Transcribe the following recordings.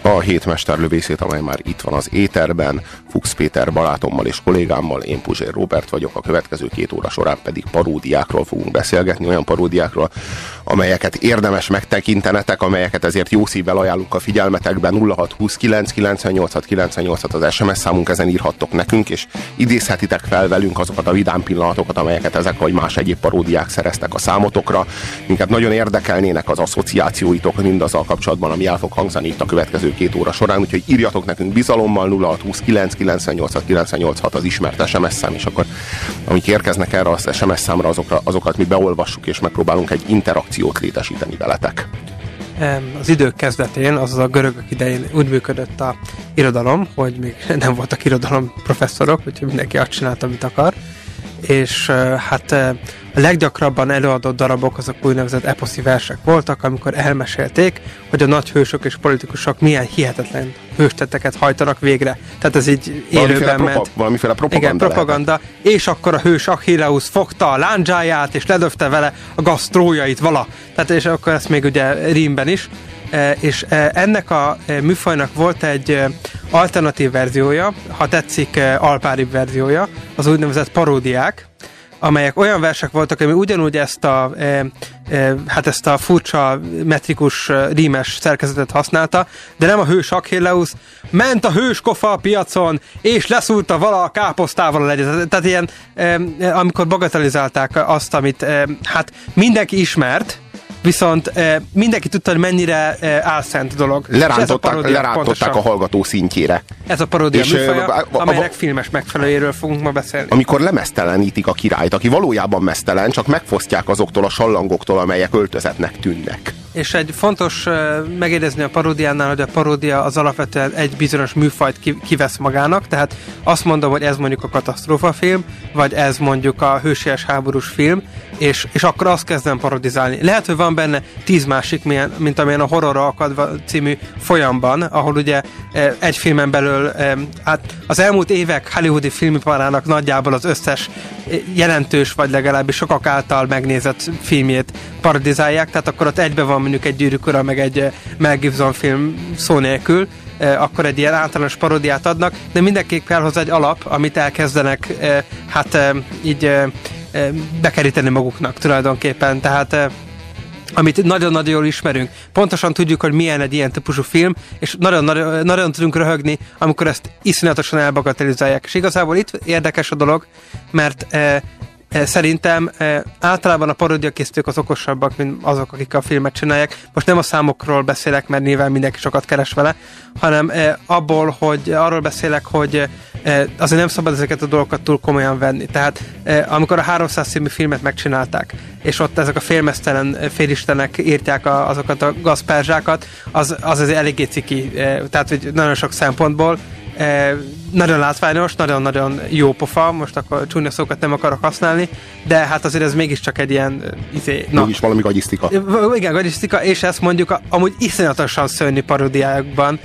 a hét mesterlövészét, amely már itt van az éterben. Fuchs Péter barátommal és kollégámmal, én Puzsér Róbert vagyok, a következő 2 óra során pedig paródiákról fogunk beszélgetni, olyan paródiákról, amelyeket érdemes megtekintenetek, amelyeket ezért jó szívvel ajánlunk a figyelmetekben. 0629 98 98 az SMS számunk, ezen írhattok nekünk, és idézhetitek fel velünk azokat a vidám pillanatokat, amelyeket ezek vagy más egyéb paródiák szereztek a számotokra. Minket nagyon érdekelnének az asszociációitok mindazzal kapcsolatban, ami el fog hangzani itt a következő 2 óra során, úgyhogy írjatok nekünk bizalommal. 0629 98 98 az ismert SMS szám, és akkor amik érkeznek erre az SMS számra, azokat mi beolvassuk, és megpróbálunk egy interakciót létesíteni veletek. Az idők kezdetén, azaz a görögök idején úgy működött a irodalom, hogy még nem voltak irodalom professzorok, úgyhogy mindenki azt csinálta, amit akar, és hát a leggyakrabban előadott darabok azok úgynevezett eposzi versek voltak, amikor elmesélték, hogy a nagy hősök és politikusok milyen hihetetlen hőstetteket hajtanak végre. Tehát ez így élőben ment. Valamiféle propaganda. Igen, propaganda. És akkor a hős Achilleus fogta a lándzsáját, és ledöfte vele a gasztrójait vala. Tehát és akkor ezt még ugye rímben is. És ennek a műfajnak volt egy alternatív verziója, ha tetszik alpáribb verziója, az úgynevezett paródiák, amelyek olyan versek voltak, ami ugyanúgy ezt a furcsa metrikus rímes szerkezetet használta, de nem a hős Achilleus, ment a hős kofa a piacon, és leszúrta vala a káposztával a legyet. Tehát ilyen, amikor bagatelizálták azt, amit hát mindenki ismert, viszont mindenki tudta, hogy mennyire álszent dolog. Lerántották a hallgató szintjére. Ez a paródia műfaja, amelynek filmes megfelelőjéről fogunk ma beszélni. Amikor lemeztelenítik a királyt, aki valójában meztelen, csak megfosztják azoktól a sallangoktól, amelyek öltözetnek tűnnek. És egy fontos megjegyezni a paródiánál, hogy a paródia az alapvetően egy bizonyos műfajt kivesz magának, tehát azt mondom, hogy ez mondjuk a katasztrófafilm, vagy ez mondjuk a hősies háborús film, és akkor azt kezdem parodizálni. Lehet, hogy van benne 10 másik, mint amilyen a Horrorra akadva című folyamban, ahol ugye egy filmen belül hát az elmúlt évek hollywoodi filmiparának nagyjából az összes jelentős, vagy legalábbis sokak által megnézett filmjét parodizálják, tehát akkor ott egybe van mondjuk egy Gyűrűk ura, meg egy Mel Gibson film szó nélkül, akkor egy ilyen általános paródiát adnak, de mindenképp kell hozzá egy alap, amit elkezdenek így bekeríteni maguknak tulajdonképpen, tehát amit nagyon-nagyon jól ismerünk. Pontosan tudjuk, hogy milyen egy ilyen típusú film, és nagyon tudunk röhögni, amikor ezt iszonyatosan elbagatelizálják. És igazából itt érdekes a dolog, mert szerintem általában a paródiakészítők az okosabbak, mint azok, akik a filmet csinálják. Most nem a számokról beszélek, mert nyilván mindenki sokat keres vele, hanem arról beszélek, hogy azért nem szabad ezeket a dolgokat túl komolyan venni. Tehát amikor a 300 című filmet megcsinálták, és ott ezek a félmeztelen félistenek írták azokat a gazperzsákat, az eléggé ciki. Tehát hogy nagyon sok szempontból nagyon látványos, nagyon-nagyon jó pofa, most akkor csúnya szókat nem akarok használni, de hát azért ez mégiscsak egy ilyen mégis valami gagyisztika. Igen, gagyisztika, és ezt mondjuk amúgy iszonyatosan szörnyű paródiákban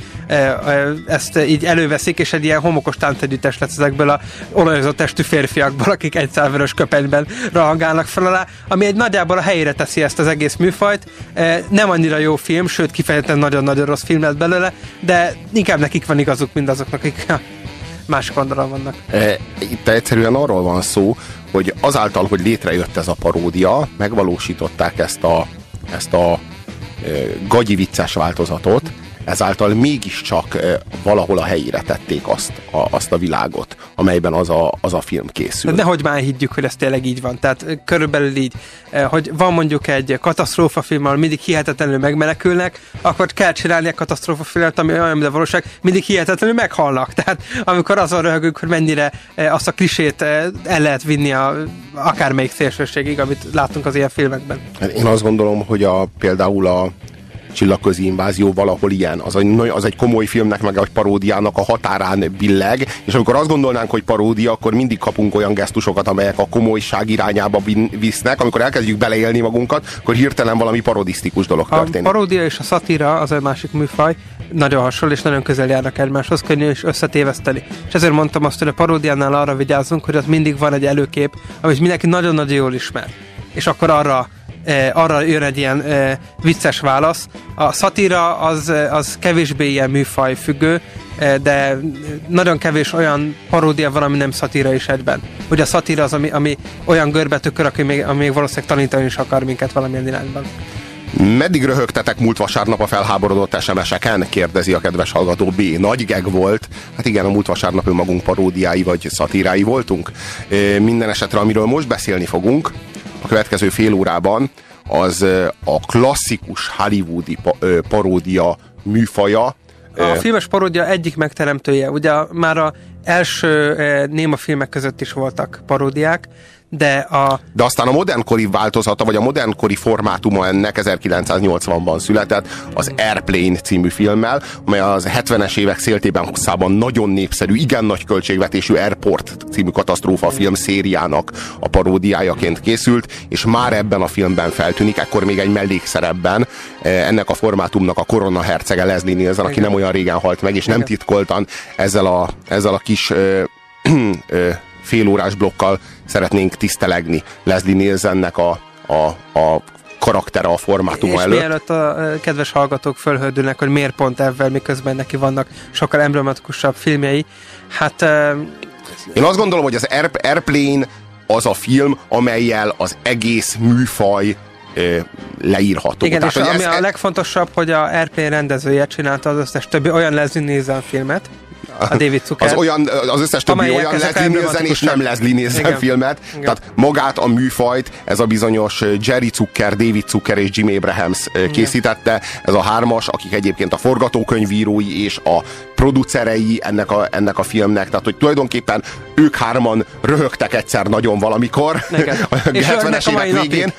ezt így előveszik, és egy ilyen homokos táncegyüttes lesz ezekből a olajozott testű férfiakból, akik egy szálvörös köpenyben rohangálnak fel alá, ami egy nagyjából a helyére teszi ezt az egész műfajt. Nem annyira jó film, sőt kifejezetten nagyon-nagyon rossz film lett belőle, de inkább nekik van igazuk, mint azoknak, akik másik oldalon vannak. Itt egyszerűen arról van szó, hogy azáltal, hogy létrejött ez a paródia, megvalósították ezt a gagyi vicces változatot, ezáltal mégiscsak valahol a helyére tették azt a világot, amelyben az a film készül. Nehogy már higgyük, hogy ez tényleg így van. Tehát körülbelül így, hogy van mondjuk egy katasztrófafilm, ahol mindig hihetetlenül megmenekülnek, akkor kell csinálni egy katasztrófafilmet, ami olyan, mint a valóság, mindig hihetetlenül meghalnak. Tehát amikor azon röhögünk, hogy mennyire azt a klisét el lehet vinni akármelyik szélsőségig, amit látunk az ilyen filmekben. Én azt gondolom, hogy például a Csillagközi invázió valahol ilyen. Az egy komoly filmnek, meg egy paródiának a határán billeg, és amikor azt gondolnánk, hogy paródia, akkor mindig kapunk olyan gesztusokat, amelyek a komolyság irányába visznek. Amikor elkezdjük beleélni magunkat, akkor hirtelen valami parodisztikus dolog történik. A paródia és a szatíra az egy másik műfaj, nagyon hasonló, és nagyon közel járnak egymáshoz, könnyű és összetéveszteni. És ezért mondtam azt, hogy a paródiánál arra vigyázzunk, hogy ott mindig van egy előkép, amit mindenki nagyon-nagyon jól ismer. És akkor arra arra jön egy ilyen vicces válasz. A szatíra az kevésbé ilyen műfaj függő, de nagyon kevés olyan paródia van, ami nem szatíra is egyben. Ugye a szatíra az, ami olyan görbetükör, ami még valószínűleg tanítani is akar minket valamilyen irányban. Meddig röhögtetek múlt vasárnap a felháborodott SMS-eken? Kérdezi a kedves hallgató B. Nagy geg volt. Hát igen, a múlt vasárnap önmagunk paródiái vagy szatírái voltunk. Minden esetre, amiről most beszélni fogunk a következő fél órában, az a klasszikus hollywoodi paródia műfaja. A filmes paródia egyik megteremtője. Ugye már az első néma filmek között is voltak paródiák, de aztán a modernkori változata, vagy a modernkori formátuma ennek 1980-ban született az Airplane című filmmel, amely az 70-es évek széltében hosszában nagyon népszerű, igen nagy költségvetésű Airport című katasztrófa film szériának a paródiájaként készült, és már ebben a filmben feltűnik, ekkor még egy mellékszerepben ennek a formátumnak a korona hercege Leslie Nielsen, aki nem olyan régen halt meg, és nem titkoltan ezzel a kis félórás blokkal szeretnénk tisztelegni Leslie Nielsennek a karaktere, a formátuma és előtt. Mielőtt a kedves hallgatók fölhördülnek, hogy miért pont ebben, miközben neki vannak sokkal emblematikusabb filmjei. Hát... Én azt gondolom, hogy az Airplane az a film, amellyel az egész műfaj leírható. Igen, tehát, és ami a legfontosabb, hogy a Airplane rendezője csinálta az összes többi olyan Leslie Nielsen filmet, a David Zucker. Az összes többi olyan Leslie Nielsen és nem Leslie Nielsen filmet. Igen. Tehát magát a műfajt ez a bizonyos Jerry Zucker, David Zucker és Jim Abrahams készítette. Ez a hármas, akik egyébként a forgatókönyvírói és a producerei ennek a filmnek. Tehát, hogy tulajdonképpen ők hárman röhögtek egyszer nagyon valamikor a 70-es évek végén,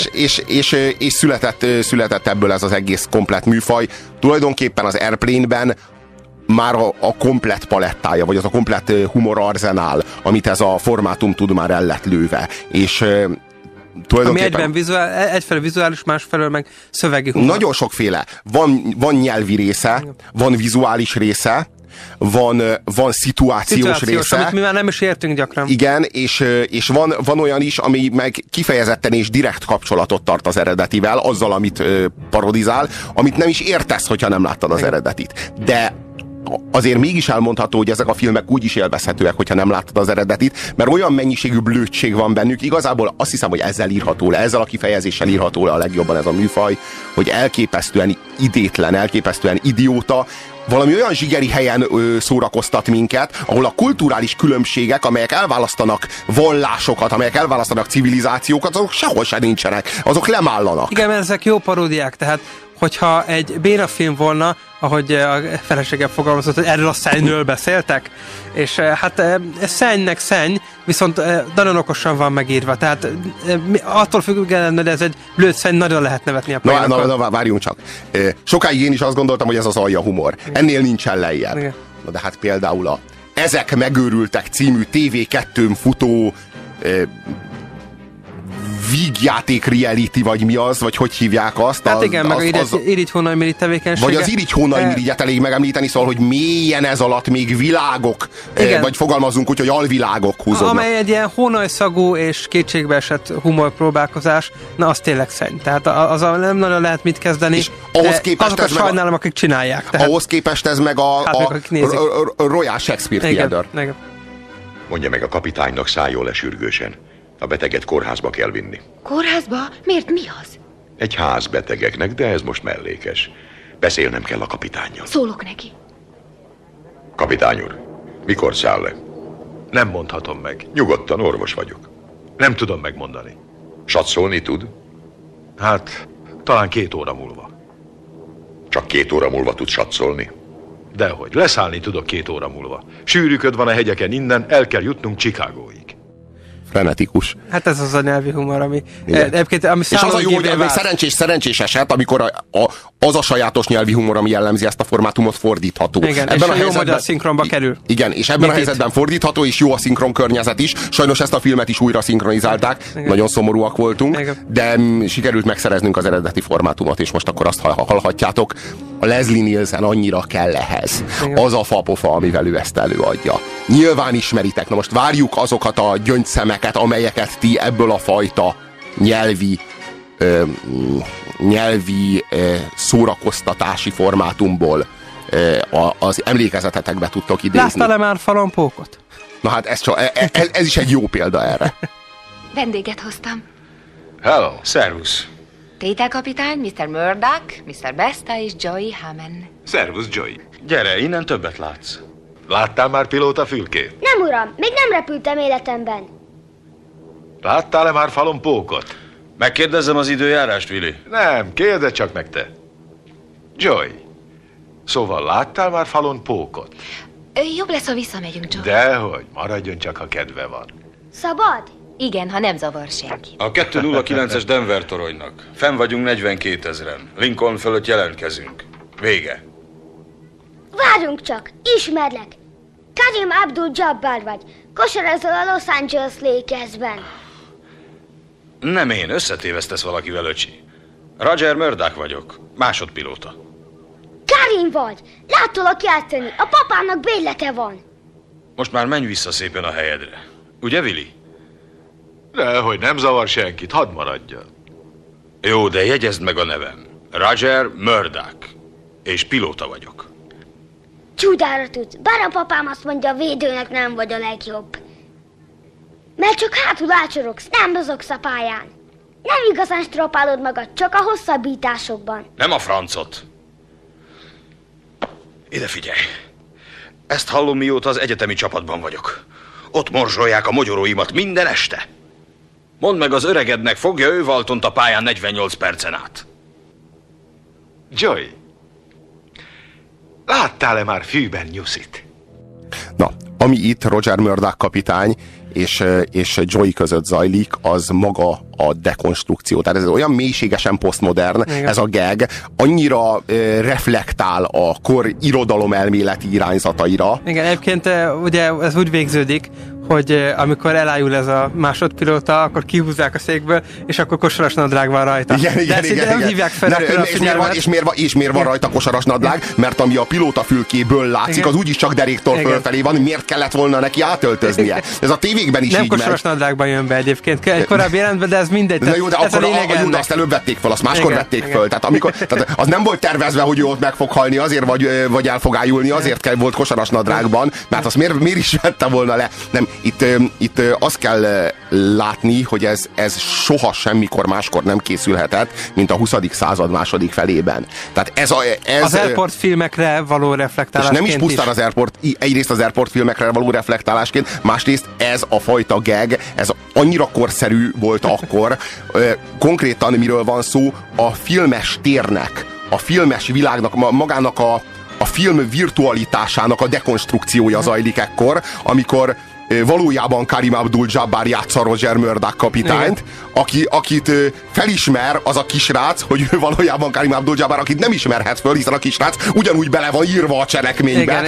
és született ebből ez az egész komplett műfaj. Tulajdonképpen az Airplane-ben már a komplett palettája, vagy az a komplett humorarzenál, amit ez a formátum tud, már el lett lőve. És tulajdonképpen... Ami egyfelől vizuális, másfelől meg szövegi humor. Nagyon sokféle. Van nyelvi része, van vizuális része, van szituációs része. Amit mi már nem is értünk gyakran. Igen, és van olyan is, ami meg kifejezetten és direkt kapcsolatot tart az eredetivel, azzal, amit parodizál, amit nem is értesz, hogyha nem láttad az eredetit. De azért mégis elmondható, hogy ezek a filmek úgy is élvezhetőek, hogyha nem láttad az eredetit, mert olyan mennyiségű blödség van bennük, igazából azt hiszem, hogy ezzel a kifejezéssel írható le a legjobban ez a műfaj, hogy elképesztően idétlen, elképesztően idióta, valami olyan zsigeri helyen szórakoztat minket, ahol a kulturális különbségek, amelyek elválasztanak vallásokat, amelyek elválasztanak civilizációkat, azok sehol se nincsenek, azok lemállanak. Igen, mert ezek jó paródiák, tehát hogyha egy béna film volna, ahogy a feleségem fogalmazott, hogy erről a szennyről beszéltek, és hát szennynek szenny, viszont nagyon okosan van megírva, tehát attól függően, hogy ez egy blöd szenny, nagyon lehet nevetni a poénokon. Na, várjunk csak. Sokáig én is azt gondoltam, hogy ez az alja humor. Ennél nincsen lejjebb. Igen. Na de hát például a Ezek megőrültek című TV2-n futó vígjáték reality, vagy mi az, vagy hogy hívják azt? Hát igen, meg Irigy Hónajmirigy tevékenysége. Vagy az Irigy Hónajmirigyet elég megemlíteni, szóval, hogy mélyen ez alatt még világok, vagy fogalmazunk úgy, hogy alvilágok húzódnak. Amely egy ilyen hónajszagú és kétségbeesett humorpróbálkozás, na az tényleg szenny. Tehát az nem nagyon lehet mit kezdeni, és ahhoz képest azokat sajnálom, akik csinálják. Tehát... Ahhoz képest ez meg a Royal Shakespeare Theatre. Mondja meg a kapitánynak, szálljon le sürgősen. A beteget kórházba kell vinni. Kórházba? Miért, mi az? Egy ház betegeknek, de ez most mellékes. Beszélnem kell a kapitánnyal. Szólok neki. Kapitány úr, mikor száll le? Nem mondhatom meg. Nyugodtan, orvos vagyok. Nem tudom megmondani. Satszolni tud? Hát, talán 2 óra múlva. Csak 2 óra múlva tud satszolni? Dehogy, leszállni tudok 2 óra múlva. Sűrűköd van a hegyeken innen, el kell jutnunk Chicagóig. Frenetikus. Hát ez az a nyelvi humor, ami... És az a jó, hogy szerencsés eset, amikor az a sajátos nyelvi humor, ami jellemzi ezt a formátumot, fordítható. Igen, ebben és a jó magyar szinkronba kerül. Igen, és ebben a helyzetben fordítható, és jó a szinkron környezet is. Sajnos ezt a filmet is újra szinkronizálták. Igen. Nagyon szomorúak voltunk, igen. De sikerült megszereznünk az eredeti formátumot, és most akkor azt hallhatjátok. A Leslie Nielsen annyira kell ehhez. Igen. Az a fapofa, amivel ő ezt előadja. Nyilván ismeritek. Na most várjuk azokat a gyöngyszemeket, amelyeket ti ebből a fajta nyelvi nyelvi szórakoztatási formátumból az emlékezetetekbe tudtok idézni. Láttál-e már falompókot? Na hát ez is egy jó példa erre. Vendéget hoztam. Hello, szervusz. Tételkapitány, Mr. Murdoch, Mr. Besta és Joey Hammond. Szervusz, Joey. Gyere, innen többet látsz. Láttál már pilóta fülkét? Nem, uram, még nem repültem életemben. Láttál-e már falompókot? Megkérdezem az időjárást, Willy? Nem, kérdezz csak meg te. Joey, szóval láttál már falompókot? Jobb lesz, ha visszamegyünk, Joe. Dehogy, maradjon csak, ha kedve van. Szabad? Igen, ha nem zavar senki. A 209-es Denver toronynak. Fenn vagyunk 42 000-en. Lincoln fölött jelentkezünk. Vége. Várjunk csak, ismerlek. Karim Abdul-Jabbar vagy. Kosarázol a Los Angeles Lakersben. Nem én, összetévesztesz valakivel, öcsi. Roger Murdoch vagyok, másodpilóta. Karim vagy. Láttalak játszani, a papának bérlete van. Most már menj vissza szépen a helyedre. Ugye, Willy? Dehogy nem zavar senkit, hadd maradjon. Jó, de jegyezd meg a nevem. Roger Murdoch. És pilóta vagyok. Csudára tudsz, bár a papám azt mondja, a védőnek nem vagy a legjobb. Mert csak hátul ácsorogsz, nem mozogsz a pályán. Nem igazán stropálod magad, csak a hosszabbításokban. Nem a francot. Ide figyelj. Ezt hallom, mióta az egyetemi csapatban vagyok. Ott morzsolják a mogyoróimat minden este. Mondd meg az öregednek, fogja ő Waltont a pályán 48 percen át. Joey, láttál-e már fűben nyuszit? Na, ami itt Roger Murdoch kapitány és Joey között zajlik, az maga a dekonstrukció. Tehát ez olyan mélységesen posztmodern, ez a gag, annyira reflektál a kor irodalomelméleti irányzataira. Igen, egyébként ugye ez úgy végződik, hogy amikor elájul ez a másodpilóta, akkor kihúzzák a székből, és akkor kosaras nadrág van rajta. Igen. Nem hívják fel a figyelmet. És miért van rajta kosaras nadrág? Mert ami a pilóta fülkéből látszik, az úgyis csak deréktől fölfelé van, miért kellett volna neki átöltöznie? Ez a tévékben is nem így megy. Nem kosaras nadrágban jön be egyébként, egy korábbi jelentben, de ez mindegy. Na jó, de ez akkor a azt előbb vették fel, azt máskor vették föl. Tehát az nem volt tervezve, hogy ő ott meg fog halni, azért vagy el fog ájulni, azért volt kosaras nadrágban, mert azt miért is vette volna le? Nem, itt azt kell látni, hogy ez soha semmikor máskor nem készülhetett, mint a 20. század második felében. Tehát ez az Airport filmekre való reflektálásként. És nem is pusztán egyrészt az Airport filmekre való reflektálásként, másrészt ez a fajta gag, ez annyira korszerű volt akkor. Konkrétan miről van szó? A filmes térnek, a filmes világnak, magának a film virtualitásának a dekonstrukciója zajlik ekkor, amikor valójában Karim Abdul-Jabbar játsza Roger Murdoch kapitányt, akit felismer az a kisrác, hogy ő valójában Karim Abdul-Jabbar, akit nem ismerhet föl, hiszen a kisrác ugyanúgy bele van írva a cselekménybe.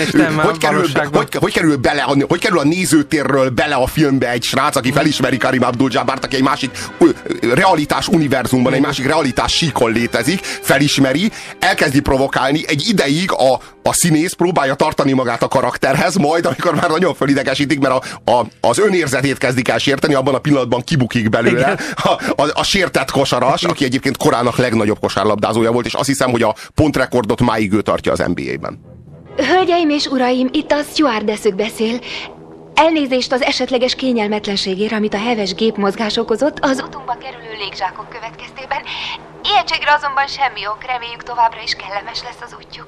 Hogy kerül a nézőtérről bele a filmbe egy srác, aki felismeri Karim Abdul-Jabbart, aki egy másik realitás univerzumban, egy másik realitás síkon létezik, felismeri, elkezdi provokálni, egy ideig a színész próbálja tartani magát a karakterhez, majd amikor már nagyon fölidegesítik, mert az önérzetét kezdik el sérteni, abban a pillanatban kibukik belőle a sértett kosaras, aki egyébként korának legnagyobb kosárlabdázója volt, és azt hiszem, hogy a pontrekordot máig ő tartja az NBA-ben. Hölgyeim és uraim, itt a stewardessük beszél. Elnézést az esetleges kényelmetlenségért, amit a heves gépmozgás okozott az utunkba kerülő légzsákok következtében. Ijegységre azonban semmi ok, reméljük továbbra is kellemes lesz az útjuk.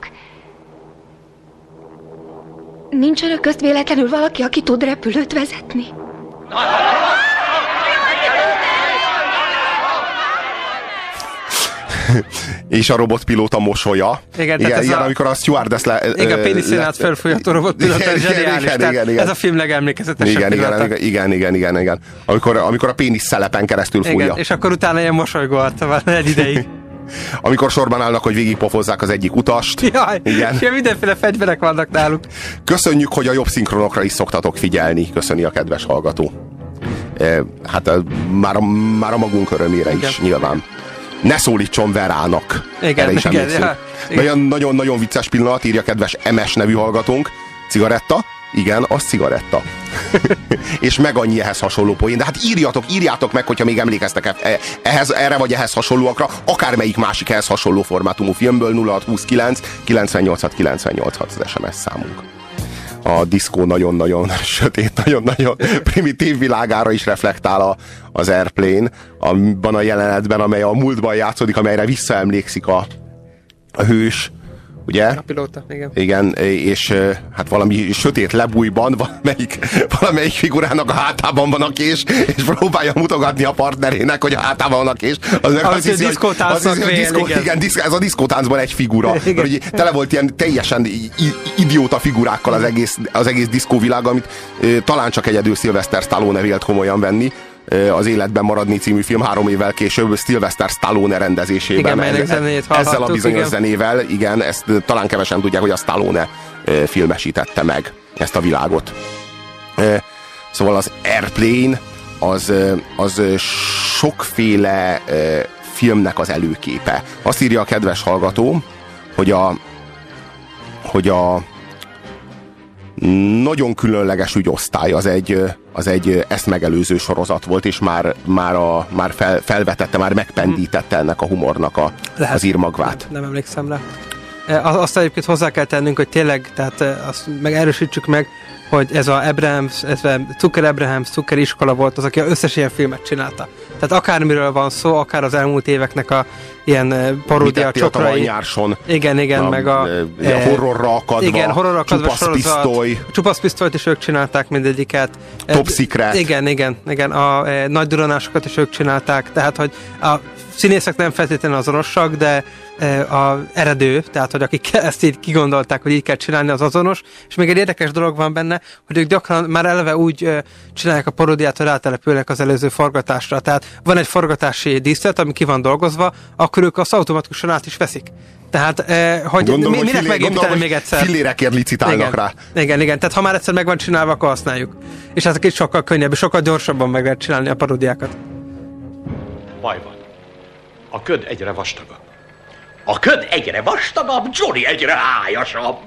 Nincs önök közt véletlenül valaki, aki tud repülőt vezetni? És a robotpilóta mosolya. Igen, amikor a stewardess igen, péniszén át felfújható robotpilóta, zseniális. Ez a film legemlékezetesebb pillanata. Igen. Amikor a pénisz szelepen keresztül fújja. Igen, és akkor utána ilyen mosolygó arca van egy ideig. Amikor sorban állnak, hogy végigpofozzák az egyik utast. Jaj, igen. És mindenféle fegyverek vannak náluk. Köszönjük, hogy a jobb szinkronokra is szoktatok figyelni, köszöni a kedves hallgató. Hát már a magunk örömére is, nyilván. Ne szólítson Verának. Igen. Nagyon-nagyon vicces pillanat, írja kedves MS nevű hallgatónk. Cigaretta? Igen, az cigaretta. És meg annyi ehhez hasonló poén. De hát írjátok meg, hogyha még emlékeztek erre vagy ehhez hasonlóakra, akármelyik másik ehhez hasonló formátumú filmből. 0629 986 986 az SMS számunk. A diszkó nagyon-nagyon sötét, nagyon-nagyon primitív világára is reflektál az Airplane, abban a jelenetben, amely a múltban játszódik, amelyre visszaemlékszik a hős, ugye? A pilóta, igen. Igen, és hát valami sötét lebújban valamelyik figurának a hátában van a kés, és próbálja mutogatni a partnerének, hogy a hátában van a kés. Az a diszkótáncban egy figura. Hogy tele volt ilyen teljesen idióta figurákkal az egész diszkóvilág, amit talán csak egyedül Sylvester Stallone vélt komolyan venni. Az Életben maradni című film 3 évvel később Sylvester Stallone rendezésében. Igen, ezzel a bizonyos zenével, igen, ezt talán kevesen tudják, hogy a Stallone filmesítette meg ezt a világot. Szóval az Airplane az sokféle filmnek az előképe. Azt írja a kedves hallgató, hogy a nagyon különleges ügyosztály az egy ezt megelőző sorozat volt, és már felvetette, már megpendítette ennek a humornak az írmagvát. Nem emlékszem rá. Azt egyébként hozzá kell tennünk, hogy tényleg, tehát azt erősítsük meg, hogy ez a Zucker Abrahams Zucker iskola volt az, aki az összes ilyen filmet csinálta. Tehát akármiről van szó, akár az elmúlt éveknek a ilyen paródia csokrai. Igen, meg a horrorra akadva, Csupasz pisztoly. Csupasz pisztolyt is ők csinálták mindegyiket. Top Secret. Igen. A nagy duranásokat is ők csinálták, tehát hogy a színészek nem feltétlenül azonosak, de a eredő, tehát hogy akik ezt így kigondolták, hogy így kell csinálni, az azonos, és még egy érdekes dolog van benne, hogy ők gyakran már eleve úgy csinálják a paródiát, hogy rátelepülnek az előző forgatásra. Tehát van egy forgatási díszlet, ami ki van dolgozva, akkor ők azt automatikusan át is veszik. Tehát, hogy gondolom, minek megépíteni még egyszer? Fillérekért licitálnak rá. Igen. Tehát ha már egyszer meg van csinálva, akkor használjuk. És ezek is sokkal könnyebb, és sokkal gyorsabban meg lehet csinálni a paródiákat. Baj van. A köd egyre vastagabb. A köd egyre vastagabb, Johnny egyre hájasabb.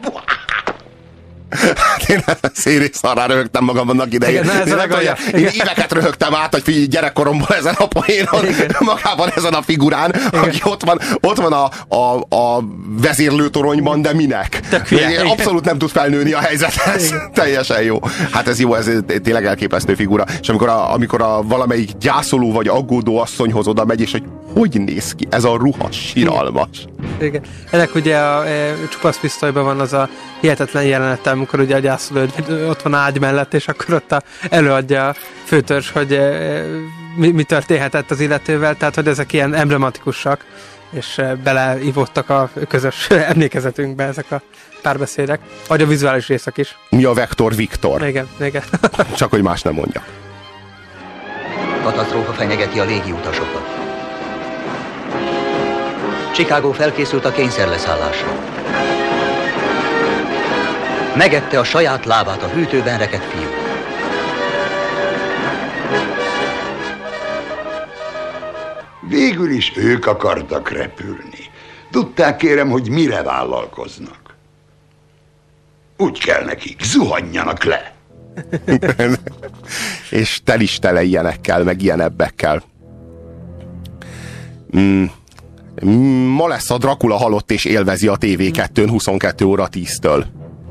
Én szarrá röhögtem magam annak idején. Én éveket röhögtem át, hogy figyelj, gyerekkoromban ezen a poénon, magában ezen a figurán, aki ott van a vezérlőtoronyban, de minek? Abszolút nem tud felnőni a helyzethez. Teljesen jó. Hát ez jó, ez tényleg elképesztő figura. És amikor valamelyik gyászoló vagy aggódó asszonyhoz oda megy, és hogy néz ki ez a ruha, siralmas. Igen. Ennek ugye a Csupasz pisztolyban van az a hihetetlen jelenet, amikor ugye a gyászoló ott van ágy mellett, és akkor ott előadja a főtörzs, hogy mi történhetett az illetővel, tehát hogy ezek ilyen emblematikusak, és beleivottak a közös emlékezetünkbe ezek a párbeszédek, vagy a vizuális részek is. Mi a Vektor Viktor? Igen. Csak hogy más nem mondjak. Katasztrófa fenyegeti a légiutasokat. Chicago felkészült a kényszerleszállásra. Megette a saját lábát a hűtőben rekedt fiú. Végül is ők akartak repülni. Tudták, kérem, hogy mire vállalkoznak. Úgy kell nekik, zuhanjanak le. És tel is tele ilyenekkel, meg ilyen ebbekkel. Ma lesz a Dracula halott és élvezi a TV2-n 22 óra 10-től.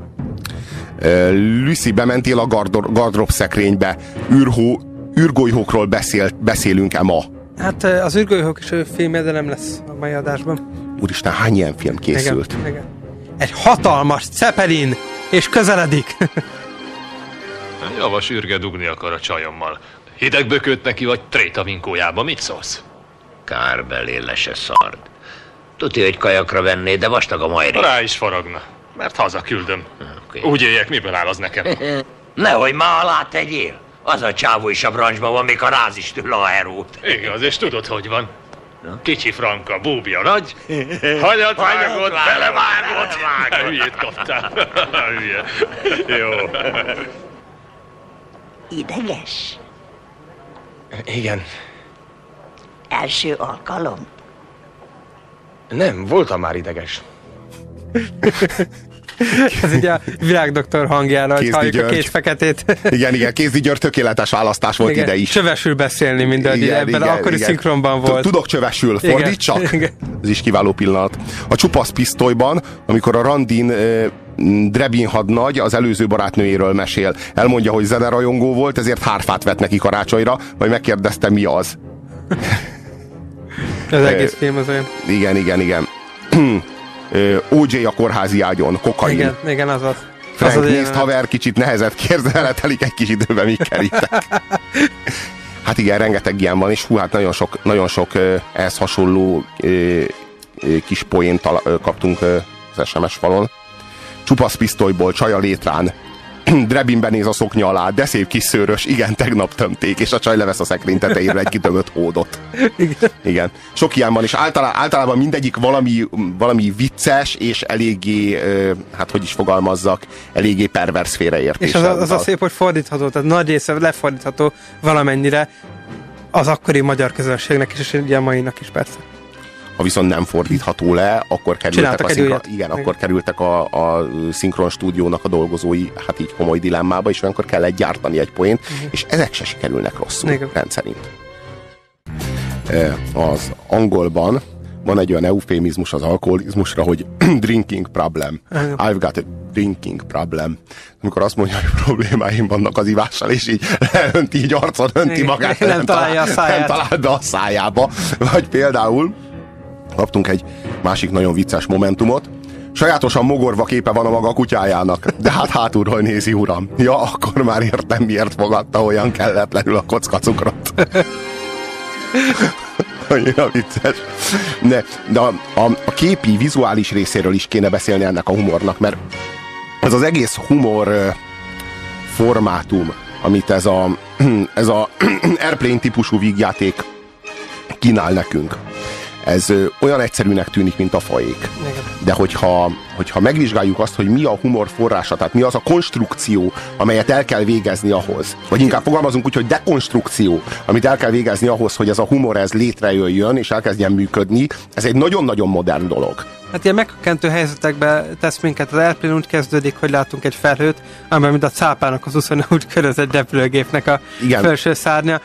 Lucy, bementél a gardrób szekrénybe. Űrgolyhókról beszélünk-e ma? Hát az űrgolyhók is filmje, de nem lesz a mai adásban. Úristen, hány ilyen film készült? Igen. Egy hatalmas Zeppelin, és közeledik. Javas űrge dugni akar a csajommal. Hidegbököt neki, vagy trétavinkójába, mit szólsz? Kár belé le se szard. Tudja, hogy kajakra venné, de vastag a majri. Rá is faragna, mert hazaküldöm. Okay. Úgy éljek, miből áll az nekem? Nehogy már alá tegyél. Az a csávó is a brancsban van, még a ráz is tőle a herót. Igaz, és tudod, hogy van? Kicsi Franka, búbja nagy, hagyat vágott, belevágott. Hülyét kaptál. Hülye. Jó. Ideges? Igen. Első alkalom? Nem, voltam már ideges. Ez ugye a világdoktor hangjára, hogy halljuk a két feketét. Igen, Kézdi György tökéletes választás volt ide is. Csövesül beszélni, mint ebben akkori szinkronban volt. Tudok csövesül, fordítsak? Ez is kiváló pillanat. A Csupasz pisztolyban, amikor a randin Drebin hadnagy az előző barátnőjéről mesél. Elmondja, hogy zenerajongó volt, ezért hárfát vett neki karácsonyra, majd megkérdezte, mi az. Az egész film az olyan. Igen. OJ a kórházi ágyon, kokain. Igen, az. Frank, nézd, haver, kicsit nehezet kérsz, eletelik egy kis időben, mi kerítek. Hát igen, rengeteg ilyen van, és hát nagyon sok ehhez hasonló kis poént kaptunk az SMS falon. Csupasz pisztolyból, csaj a létrán, Drebinben néz a szoknya alá, de szép kis szőrös, igen, tegnap tömték, és a csaj levesz a szekrény tetejéről egy kitömött hódot. Igen. Sok ilyen van, és általában mindegyik valami vicces, és eléggé, hát hogy is fogalmazzak, eléggé pervers félreértéssel. És az a szép, hogy fordítható, tehát nagy része lefordítható valamennyire az akkori magyar közönségnek is, és ugye a mainak is persze. Ha viszont nem fordítható le, akkor kerültek a szinkron stúdiónak a dolgozói, hát így komoly dilemmába, és olyankor kellett gyártani egy poént, és ezek se sikerülnek rosszul, rendszerint. Az angolban van egy olyan eufémizmus az alkoholizmusra, hogy drinking problem. I've got a drinking problem. Amikor azt mondja, hogy problémáim vannak az ivással, és így leönti, így arcon önti magát, nem találja a száját. Nem talál be a szájába. Vagy például kaptunk egy másik nagyon vicces momentumot. Sajátosan mogorva képe van a maga kutyájának, de hát hátulról nézi, uram. Ja, akkor már értem, miért fogadta olyan kelletlenül a kocka cukrot. Annyira vicces. De a képi, vizuális részéről is kéne beszélni ennek a humornak, mert ez az egész humor formátum, amit ez a Airplane típusú vígjáték kínál nekünk, ez olyan egyszerűnek tűnik, mint a faék. De hogyha megvizsgáljuk azt, hogy mi a humor forrása, tehát mi az a konstrukció, amelyet el kell végezni ahhoz, vagy inkább fogalmazunk úgy, hogy dekonstrukció, amit el kell végezni ahhoz, hogy ez a humor ez létrejöjjön, és elkezdjen működni, ez egy nagyon-nagyon modern dolog. Hát ilyen megkökkentő helyzetekbe tesz minket. Az Airplane úgy kezdődik, hogy látunk egy felhőt, amely mint a cápának az úszóna úgy köröz egy repülőgépnek a felső szárnya.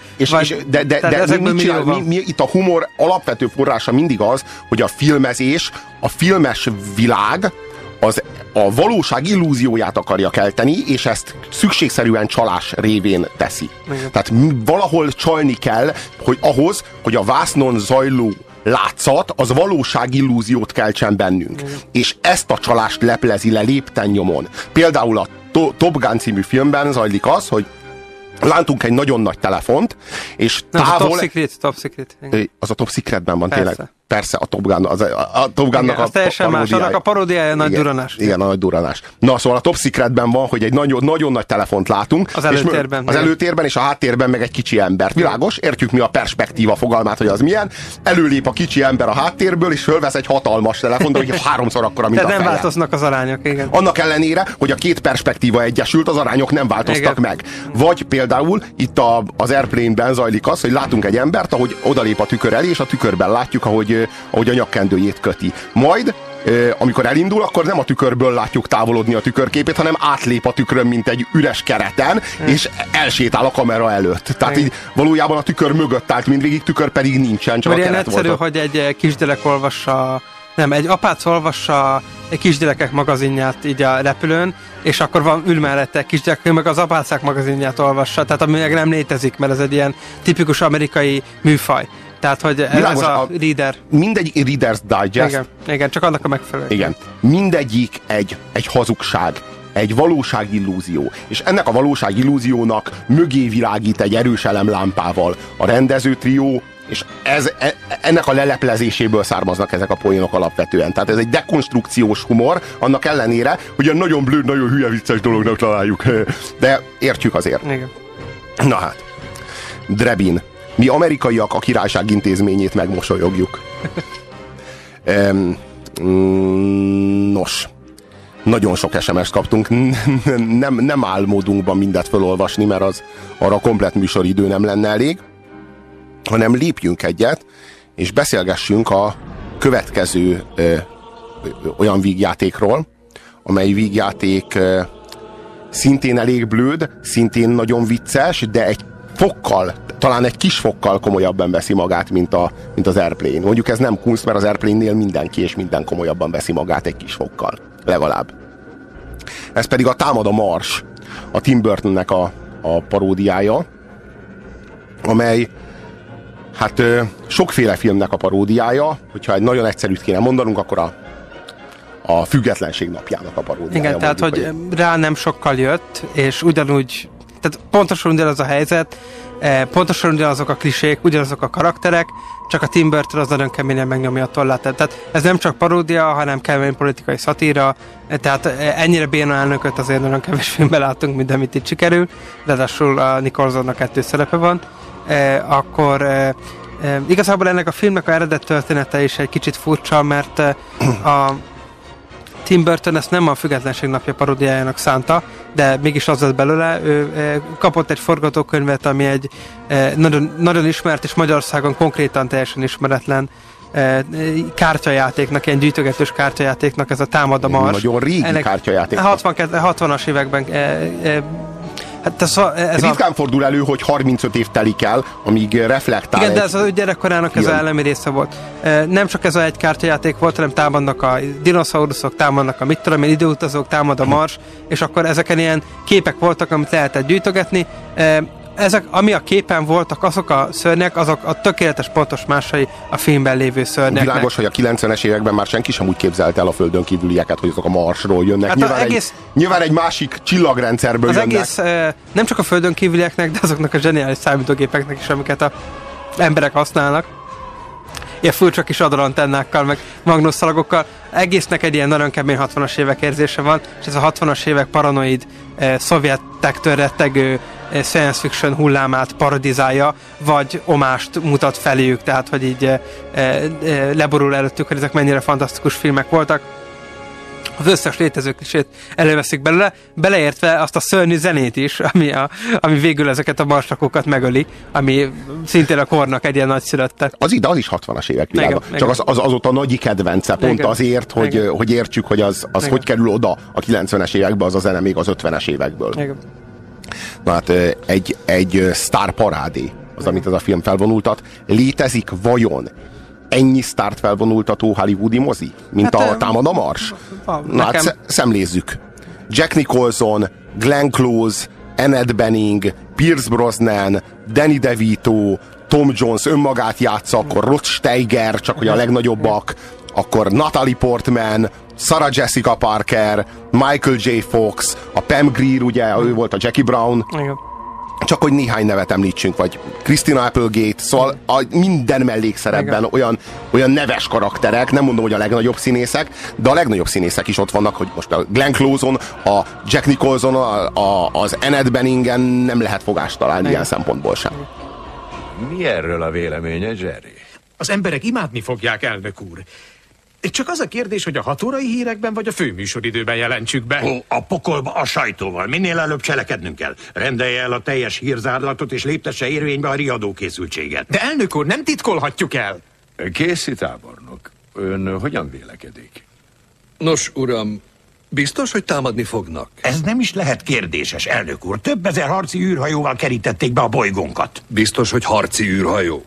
De mi itt a humor alapvető forrása mindig az, hogy a filmezés, a filmes világ az a valóság illúzióját akarja kelteni, és ezt szükségszerűen csalás révén teszi. Igen. Tehát valahol csalni kell, hogy ahhoz, hogy a vásznon zajló látszat, az valóságillúziót keltsen bennünk. És ezt a csalást leplezi le lépten nyomon. Például a Top Gun című filmben zajlik az, hogy látunk egy nagyon nagy telefont, és távol... Top Secret. Az a Top Secretben van tényleg. Persze, a Top Gun, a Top Gunnak a teljesen más, annak a paródiája a nagy duranás. Igen, a nagy duranás. Na, szóval a Top Secretben van, hogy egy nagyon nagy telefont látunk. Az előtérben. Az előtérben, és a háttérben meg egy kicsi ember. Világos? Értjük mi a perspektíva fogalmát, hogy az milyen. Előlép a kicsi ember a háttérből, és fölvesz egy hatalmas telefont, hogy 3-szor akkora, mint a feje. Nem változnak az arányok, igen. Annak ellenére, hogy a két perspektíva egyesült, az arányok nem változtak meg. Vagy például itt az Airplane-ben zajlik az, hogy látunk egy embert, ahogy odalép a tükör elé, és a tükörben látjuk, ahogy a nyakkendőjét köti. Majd, amikor elindul, akkor nem a tükörből látjuk távolodni a tükörképét, hanem átlép a tükrön, mint egy üres kereten, és elsétál a kamera előtt. Tehát így valójában a tükör mögött állt mindvégig, tükör pedig nincsen, csak mert a keret egyszerű, hogy egy kisgyerek olvassa, egy apác olvassa egy kisgyerekek magazinját így a repülőn, és akkor ül mellette egy kisgyerek, meg az apácák magazinját olvassa, tehát ami meg nem létezik, mert ez egy ilyen tipikus amerikai műfaj. Tehát, hogy ez a reader. Mindegy Reader's Digest. Igen, csak annak a megfelelő. Igen. Mindegyik egy hazugság, egy valóságillúzió. És ennek a valóságillúziónak mögé világít egy erős elemlámpával a rendezőtrió, és ennek a leleplezéséből származnak ezek a poénok alapvetően. Tehát ez egy dekonstrukciós humor, annak ellenére, hogy egy nagyon blőd, nagyon hülye vicces dolognak találjuk. De értjük azért. Igen. Na hát, Drebin. Mi amerikaiak a királyság intézményét megmosolyogjuk. Nos, nagyon sok SMS-t kaptunk. Nem áll módunkban mindet felolvasni, mert arra komplet műsoridő nem lenne elég, hanem lépjünk egyet, és beszélgessünk a következő olyan vígjátékról, amely vígjáték szintén elég blőd, szintén nagyon vicces, de egy fokkal, talán egy kis fokkal komolyabban veszi magát, mint az Airplane. Mondjuk ez nem kunst, mert az Airplane-nél mindenki és minden komolyabban veszi magát egy kis fokkal. Legalább. Ez pedig a Támad a Mars, a Tim Burtonnek a paródiája, amely hát sokféle filmnek a paródiája, hogyha egy nagyon egyszerűt kéne mondanunk, akkor a Függetlenség napjának a paródiája. Igen, tehát, hogy rá nem sokkal jött, és ugyanúgy, tehát pontosan ugyanaz a helyzet, pontosan ugyanazok a klisék, ugyanazok a karakterek, csak a Tim Burton az nagyon keményen megnyomja a tollát. Tehát ez nem csak paródia, hanem kemény politikai szatíra, tehát ennyire béna elnököt azért nagyon kevés filmben látunk, mint amit itt sikerül, ráadásul a Nicholsonnak 2 szerepe van, akkor igazából ennek a filmnek a eredet története is egy kicsit furcsa, mert a Tim Burton ezt nem a Függetlenség napja paródiájának szánta, de mégis az lett belőle. Ő kapott egy forgatókönyvet, ami egy nagyon, nagyon ismert és Magyarországon konkrétan teljesen ismeretlen kártyajátéknak, ilyen gyűjtögetős kártyajátéknak, ez a Támad a Mars. Nagyon régi kártyajáték. 60-as években hát ez ritkán fordul elő, hogy 35 év telik el, amíg reflektál. Igen, de ez az ő gyerekkorának ez az elemi része volt. Nem csak ez egy kártyajáték volt, hanem támadnak a dinoszauruszok, támadnak a mit tudom én, időutazók, támad a Mars, és akkor ezeken ilyen képek voltak, amit lehetett gyűjtögetni. Ezek, ami a képen voltak, azok a szörnyek, azok a tökéletes pontos másai a filmben lévő szörnyeknek. Világos, hogy a 90-es években már senki sem úgy képzelte el a földön kívülieket, hogy azok a Marsról jönnek. Hát nyilván egy másik csillagrendszerből az jönnek. Az egész nem csak a földön kívülieknek, de azoknak a zseniális számítógépeknek is, amiket az emberek használnak. Ilyen furcsa kis adalantennákkal, meg magnusszalagokkal. Egésznek egy ilyen nagyon kemény 60-as évek érzése van, és ez a 60-as évek paranoid, szovjetektől rettegő science fiction hullámát parodizálja, vagy omást mutat feléjük, tehát hogy így leborul előttük, hogy ezek mennyire fantasztikus filmek voltak. Az összes létező klisét előveszik belőle, beleértve azt a szörnyű zenét is, ami végül ezeket a marslakókat megöli, ami szintén a kornak egy ilyen nagyszülötte. Az is 60-as évek világa. Csak az ott a nagy kedvence, pont igen. Azért, hogy értsük, hogy az hogy kerül oda a 90-es évekbe, az a zene még az 50-es évekből. Igen. Na hát egy sztárparádé az, amit ez a film felvonultat. Létezik vajon ennyi sztárt felvonultató hollywoodi mozi, mint a Támad a Mars? Na hát szemlézzük. Jack Nicholson, Glenn Close, Annette Bening, Pierce Brosnan, Danny DeVito, Tom Jones önmagát játsza, akkor Rod Steiger, csak hogy a legnagyobbak, akkor Natalie Portman, Sarah Jessica Parker, Michael J. Fox, a Pam Grier, ugye, ő volt a Jackie Brown. Igen. Csak hogy néhány nevet említsünk, vagy Christina Applegate, szóval minden mellékszerepben olyan neves karakterek, nem mondom, hogy a legnagyobb színészek, de a legnagyobb színészek is ott vannak, hogy most a Glenn Close-on, a Jack Nicholson, az Annette Beningen nem lehet fogást találni ilyen szempontból sem. Mi erről a véleménye, Jerry? Az emberek imádni fogják, elnök úr. Csak az a kérdés, hogy a 6 órai hírekben vagy a főműsoridőben jelentsük be. A pokolba a sajtóval. Minél előbb cselekednünk kell. Rendelje el a teljes hírzárlatot és léptesse érvénybe a riadókészültséget. De elnök úr, nem titkolhatjuk el. Készi tábornok, ön hogyan vélekedik? Nos, uram, biztos, hogy támadni fognak? Ez nem is lehet kérdéses, elnök úr. Több ezer harci űrhajóval kerítették be a bolygónkat. Biztos, hogy harci űrhajók?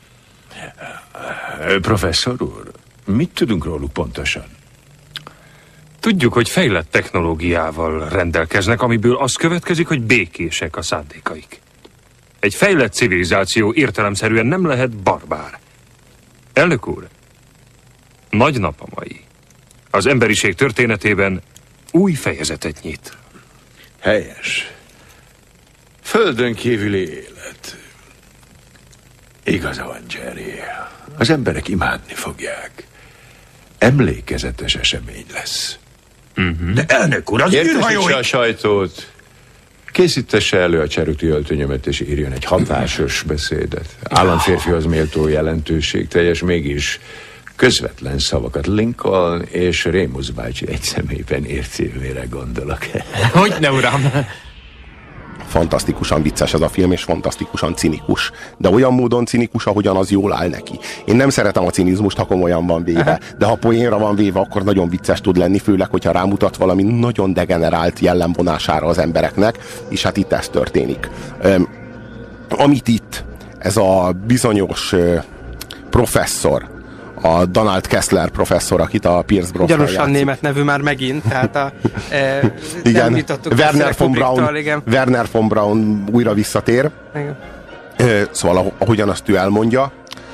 Professzor úr, mit tudunk róluk pontosan? Tudjuk, hogy fejlett technológiával rendelkeznek, amiből az következik, hogy békések a szándékaik. Egy fejlett civilizáció értelemszerűen nem lehet barbár. Elnök úr, nagy nap a mai. Az emberiség történetében új fejezetet nyit. Helyes. Földön kívüli élet. Igaza van, Jerry. Az emberek imádni fogják. Emlékezetes esemény lesz. De elnök úr, az űrhajói... Értesítse a sajtót. Készítesse elő a cseruti öltönyömet, és írjon egy hatásos beszédet. Államférfihoz méltó jelentőség teljes, mégis közvetlen szavakat. Lincoln és Rémusz bácsi egy személyben ércélvére gondolok. Hogyne, uram? fantasztikusan vicces ez a film, és fantasztikusan cinikus. De olyan módon cinikus, ahogyan az jól áll neki. Én nem szeretem a cinizmust, ha komolyan van véve, de ha poénra van véve, akkor nagyon vicces tud lenni, főleg, hogyha rámutat valami nagyon degenerált jellemvonására az embereknek, és hát itt ez történik. Amit itt ez a bizonyos professzor, a Donald Kessler professzor, akit a Pierce Brosnan gyanúsan német nevű már megint, tehát igen, Werner von Braun újra visszatér. Igen. Szóval ahogyan azt ő elmondja,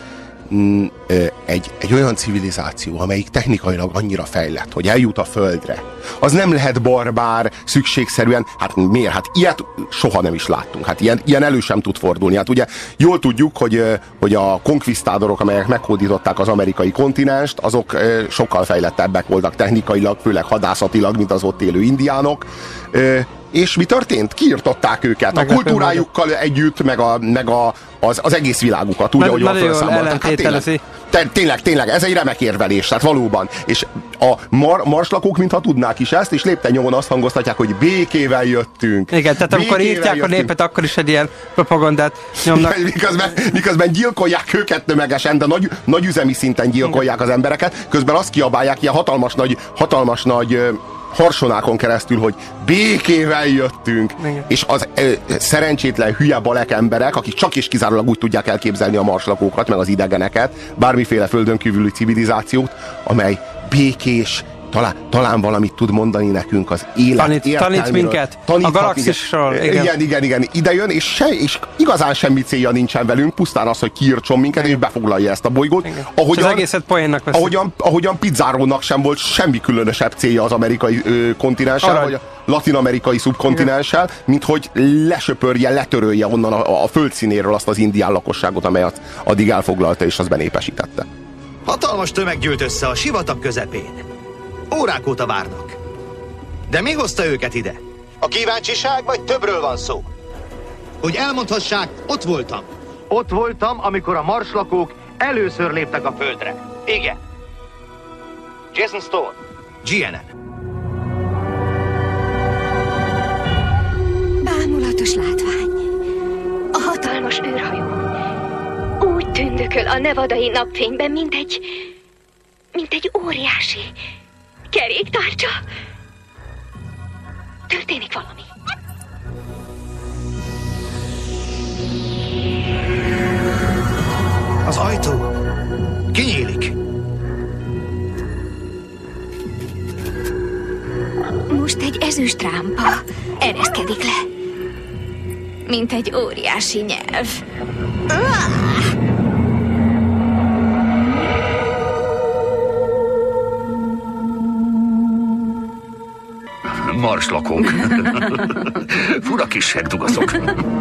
egy olyan civilizáció, amelyik technikailag annyira fejlett, hogy eljut a Földre, az nem lehet barbár, szükségszerűen, hát miért? Hát ilyet soha nem is láttunk. Hát ilyen elő sem tud fordulni. Hát ugye jól tudjuk, hogy a konkvisztádorok, amelyek meghódították az amerikai kontinenst, azok sokkal fejlettebbek voltak technikailag, főleg hadászatilag, mint az ott élő indiánok. És mi történt? Kiirtották őket. A kultúrájukkal együtt, meg az egész világukat, úgy, ahogy felszámolták. Hát tényleg, ez egy remek érvelés, tehát valóban. És a marslakók mintha tudnák is ezt, és lépten nyomon azt hangoztatják, hogy békével jöttünk. Igen, tehát amikor írtják a népet, akkor is egy ilyen propagandát nyomnak. Miközben gyilkolják őket tömegesen, de nagy üzemi szinten gyilkolják az embereket, közben azt kiabálják ilyen hatalmas nagy harsonákon keresztül, hogy békével jöttünk. Igen. És az szerencsétlen hülye balek emberek, akik csak és kizárólag úgy tudják elképzelni a marslakókat, meg az idegeneket, bármiféle földön kívüli civilizációt, amely békés, talán valamit tud mondani nekünk az élet értelméről. Tanít minket a galaxisról. Igen. Ide jön, és igazán semmi célja nincsen velünk, pusztán az, hogy kiírtson minket, és befoglalja ezt a bolygót. Az egészet poénnak veszik. Ahogyan Pizarrónak sem volt semmi különösebb célja az amerikai kontinenssel, vagy a latin-amerikai szubkontinenssel, mint hogy lesöpörje, letörölje onnan a földszínéről azt az indián lakosságot, amelyet addig elfoglalta, és azt benépesítette. Hatalmas tömeg gyűlt össze a sivatag közepén. Órák óta várnak. De mi hozta őket ide? A kíváncsiság, vagy többről van szó? Hogy elmondhassák, ott voltam. Ott voltam, amikor a marslakók először léptek a földre. Igen. Jason Stone, GNN. Bámulatos látvány. A hatalmas űrhajó úgy tündököl a nevadai napfényben, mint egy óriási keréktárcsa. Történik valami. Az ajtó kinyílik. Most egy ezüst rámpa ereszkedik le, mint egy óriási nyelv. Marslakók. Fura kis segdugaszok.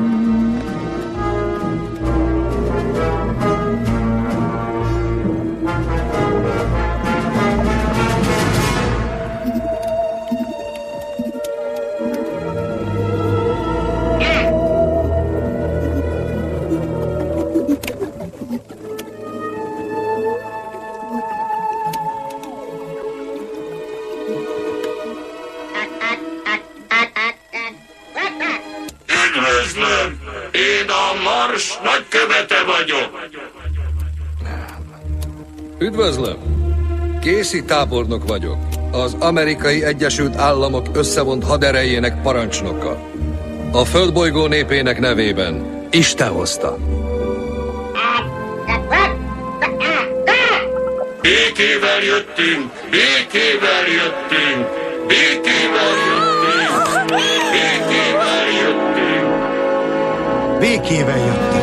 Én a Mars nagykövete vagyok. Üdvözlöm! Casey tábornok vagyok. Az Amerikai Egyesült Államok összevont haderejének parancsnoka. A földbolygó népének nevében Isten hozta. Békével jöttünk, békével jöttünk, békével jöttünk, békével jöttünk. Békével jöttünk.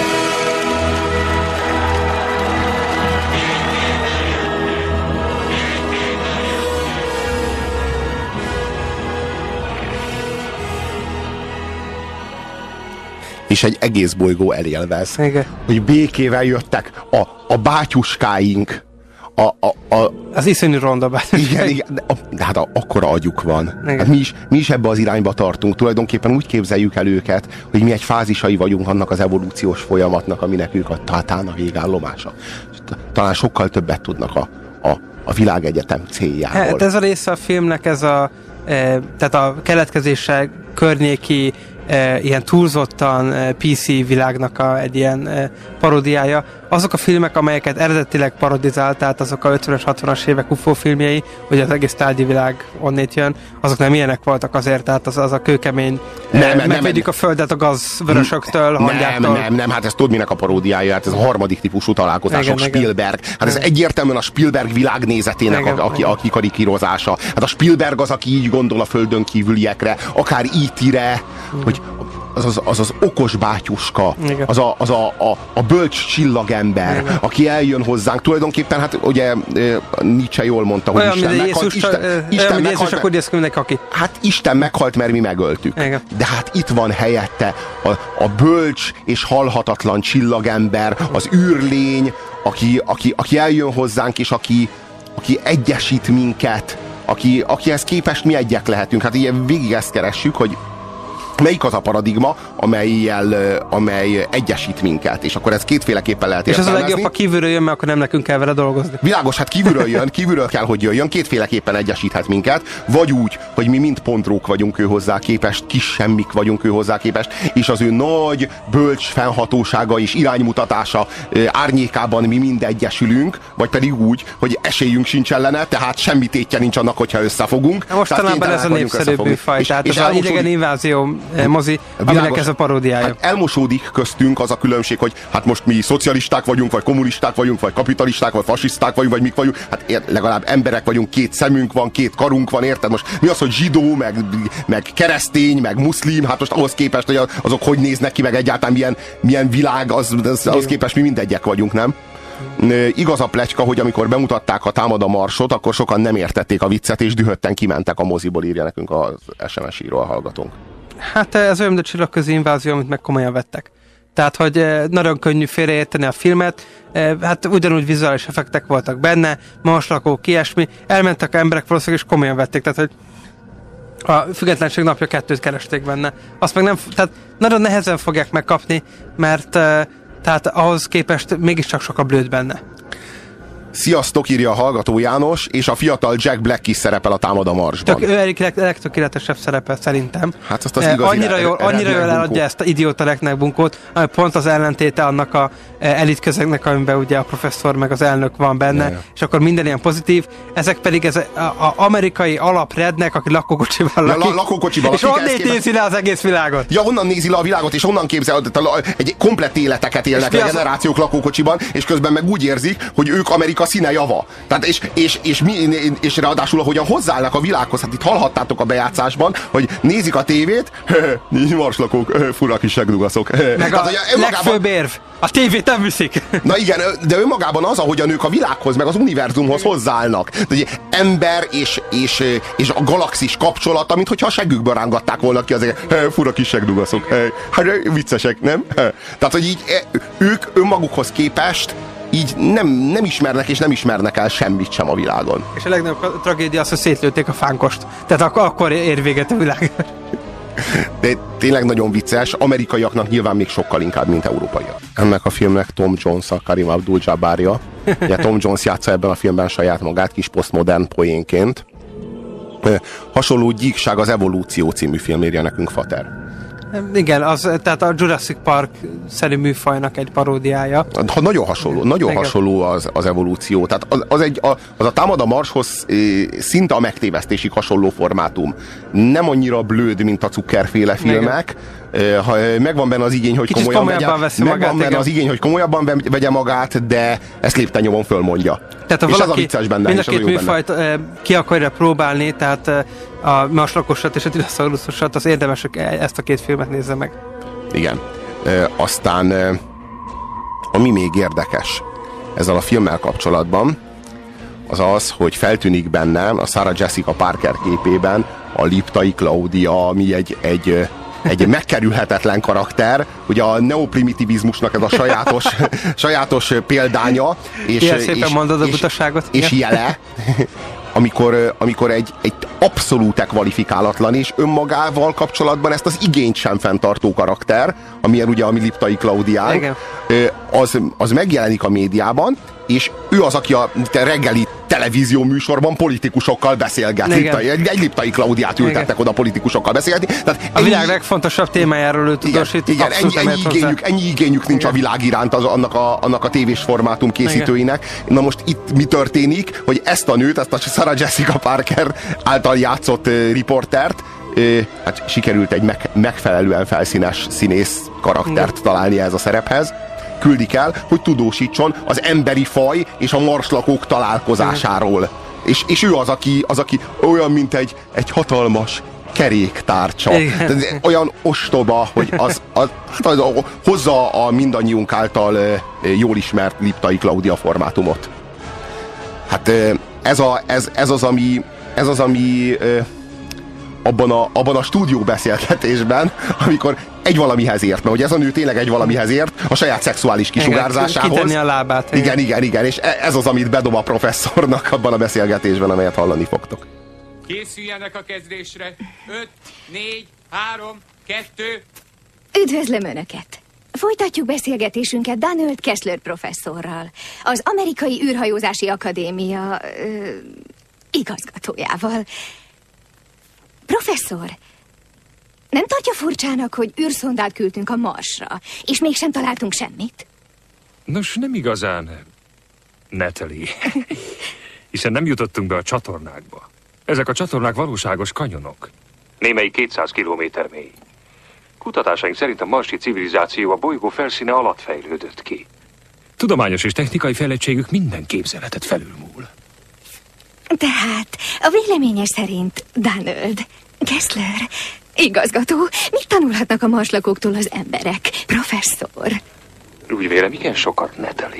És egy egész bolygó elélvez, igen, hogy békével jöttek a bátyuskáink. Az iszonyú ronda bátyuskáink. Igen, de hát akkora agyuk van. Hát mi is ebbe az irányba tartunk. Tulajdonképpen úgy képzeljük el őket, hogy mi egy fázisai vagyunk annak az evolúciós folyamatnak, aminek ők a tátán a végállomása. Talán sokkal többet tudnak a világegyetem céljából. Hát ez a része a filmnek, ez tehát a keletkezéssel környéki ilyen túlzottan PC világnak egy ilyen paródiája. Azok a filmek, amelyeket eredetileg parodizált, tehát azok a 50-es, 60-as évek UFO filmjei, hogy az egész tárgyi világ onnét jön, azok nem ilyenek voltak azért, tehát az a kőkemény, megvédjük a földet a gazvörösöktől, hangyáktól. Nem, hát ez tudod minek a paródiája, hát ez a harmadik típusú találkozások, Spielberg. Hát ez egyértelműen a Spielberg világnézetének a karikírozása. Hát a Spielberg az, aki így gondol a földön kívüliekre, akár E.T.-re, hogy az okos bátyuska, az a bölcs csillagember, igen, aki eljön hozzánk. Tulajdonképpen, hát ugye Nietzsche jól mondta, hogy Isten meghalt. Isten meghalt, hát Isten meghalt, mert mi megöltük. Igen. De hát itt van helyette a bölcs és halhatatlan csillagember, az űrlény, aki eljön hozzánk, és aki egyesít minket, akihez képest mi egyek lehetünk. Hát ilyen végig ezt keressük, hogy melyik az a paradigma, amely egyesít minket, és akkor ez kétféleképpen lehet értelmezni. És ez a legjobb, ha kívülről jön, mert akkor nem nekünk kell vele dolgozni. Világos, hát kívülről kell, hogy jöjjön, kétféleképpen egyesíthet minket, vagy úgy, hogy mi mind pontrók vagyunk ő hozzá képest, kis semmik vagyunk ő hozzá képest, és az ő nagy, bölcs fennhatósága és iránymutatása árnyékában mi mind egyesülünk, vagy pedig úgy, hogy esélyünk sincs ellene, tehát semmi tétje nincs annak, hogyha összefogunk. Mostanában ez a népszerűbb műfaj, tehát ez az idegen invázió mozi, aminek ez a paródiája. Hát elmosódik köztünk az a különbség, hogy hát most mi szocialisták vagyunk, vagy kommunisták vagyunk, vagy kapitalisták, vagy fasiszták vagyunk, vagy mik vagyunk. Hát legalább emberek vagyunk, két szemünk van, két karunk van, érted? Most mi az, hogy zsidó, meg keresztény, meg muszlim, hát most ahhoz képest, hogy azok hogy néznek ki, meg egyáltalán milyen világ, ahhoz képest mi mindegyek vagyunk, nem? Igaz a pletyka, hogy amikor bemutatták a Támad a Marsot, akkor sokan nem értették a viccet, és dühötten kimentek a moziból, írja nekünk az SMS író a hallgatónk. Hát ez olyan, mint a Csillagközi invázió, amit meg komolyan vettek. Tehát, hogy nagyon könnyű félreérteni a filmet, hát ugyanúgy vizuális effektek voltak benne, marslakók, ilyesmi, elmentek a emberek valószínűleg, és komolyan vették, tehát, hogy a Függetlenség napja 2 keresték benne. Azt meg nem, tehát nagyon nehezen fogják megkapni, mert tehát ahhoz képest mégiscsak sok a blőd benne. Sziasztok, írja a hallgató János, és a fiatal Jack Black is szerepel a Támad a Marsban. Ő egyik legtökéletesebb szerepe szerintem. Hát azt az igazi annyira jól eladja ezt a idióta Reknek bunkót, ami pont az ellentéte annak a elit közegnek, amiben ugye a professzor meg az elnök van benne, és akkor minden ilyen pozitív. Ezek pedig az amerikai alaprednek, aki lakókocsival lakik. És onnan nézi le az egész világot. Ja, onnan nézi le a világot, és onnan képzel, egy komplett életeket élnek le generációk lakókocsiban, és közben meg úgy érzik, hogy ők Amerika színe java. Tehát és ráadásul ahogyan hozzáállnak a világhoz, hát itt hallhattátok a bejátszásban, hogy nézik a tévét, marslakók, fura kis segdugaszok. Meg a legfőbb érv, a tévét nem viszik. Na igen, de önmagában az, ahogy a nők a világhoz, meg az univerzumhoz hozzáállnak. De ember és a galaxis kapcsolata, mint hogyha a seggükből rángatták volna ki azért, fura kis segdugaszok. Hát viccesek, nem? Tehát, hogy így ők önmagukhoz képest így nem ismernek és nem ismernek el semmit sem a világon. És a legnagyobb tragédia az, hogy szétlőtték a fánkost. Tehát akkor ér véget a világ. De tényleg nagyon vicces, amerikaiaknak nyilván még sokkal inkább, mint európaiak. Ennek a filmnek Tom Jones a Karim Abdul-Jabbarja. Ugye Tom Jones játsza ebben a filmben saját magát kis posztmodern poénként. Hasonló gyíkság az Evolúció című film, írja nekünk Fater. Igen, tehát a Jurassic Park-szerű műfajnak egy paródiája. Nagyon hasonló az Evolúció. Tehát az a Támad a Marshoz szinte a megtévesztésig hasonló formátum. Nem annyira blőd, mint a Zucker-féle filmek. Megvan benne az igény, hogy komolyabban vegye magát, de ezt lépten fölmondja. Tehát ha valaki mind a két műfajt ki akarja próbálni, tehát a marslakosat és a Tyrannosaurusosat, az érdemes, hogy ezt a két filmet nézze meg. Igen. Aztán ami még érdekes ezzel a filmmel kapcsolatban, az az, hogy feltűnik benne a Sarah Jessica Parker képében a Liptai Claudia, ami egy megkerülhetetlen karakter, ugye a neoprimitivizmusnak ez a sajátos példánya. Ilyen szépen mondod a butaságot. És jele, amikor egy abszolút kvalifikálatlan és önmagával kapcsolatban ezt az igényt sem fenntartó karakter, amilyen ugye a mi Liptai Klaudián, az megjelenik a médiában, és ő az, aki a reggeli televízió műsorban politikusokkal beszélget. Egy Liptai Klaudiát ültettek oda politikusokkal beszélgetni. Tehát a világ legfontosabb témájáról ő tudósít. Igen, ennyi igényük nincs a világ iránt annak a tévés formátum készítőinek. Igen. Na most itt mi történik, hogy ezt a nőt, ezt a Sarah Jessica Parker által játszott riportert, hát sikerült egy megfelelően felszínes színész karaktert találni ez a szerephez. Küldik el, hogy tudósítson az emberi faj és a marslakók találkozásáról. És ő az, aki olyan, mint egy hatalmas keréktárcsa. Olyan ostoba, hogy az hozza a mindannyiunk által jól ismert Liptai Klaudia formátumot. Hát ez az, ami abban a stúdió beszélgetésben, amikor egy valamihez ért, mert hogy ez a nő tényleg egy valamihez ért, a saját szexuális kisugárzásához. Kitenni a lábát. Igen, és ez az, amit bedob a professzornak abban a beszélgetésben, amelyet hallani fogtok. Készüljenek a kezdésre. 5, 4, 3, 2... Üdvözlöm Önöket! Folytatjuk beszélgetésünket Donald Kessler professzorral, az Amerikai űrhajózási akadémia igazgatójával. Professzor, nem tartja furcsának, hogy űrszondát küldtünk a Marsra, és mégsem találtunk semmit? Nos, nem igazán, Natalie. Hiszen nem jutottunk be a csatornákba. Ezek a csatornák valóságos kanyonok. Némelyik 200 kilométer mély. Kutatásaink szerint a marsi civilizáció a bolygó felszíne alatt fejlődött ki. Tudományos és technikai fejlettségük minden képzeletet felülmúl. Tehát a véleménye szerint Donald Kessler igazgató, mit tanulhatnak a marslakóktól az emberek, professzor? Úgy vélem, igen sokat, Natalie.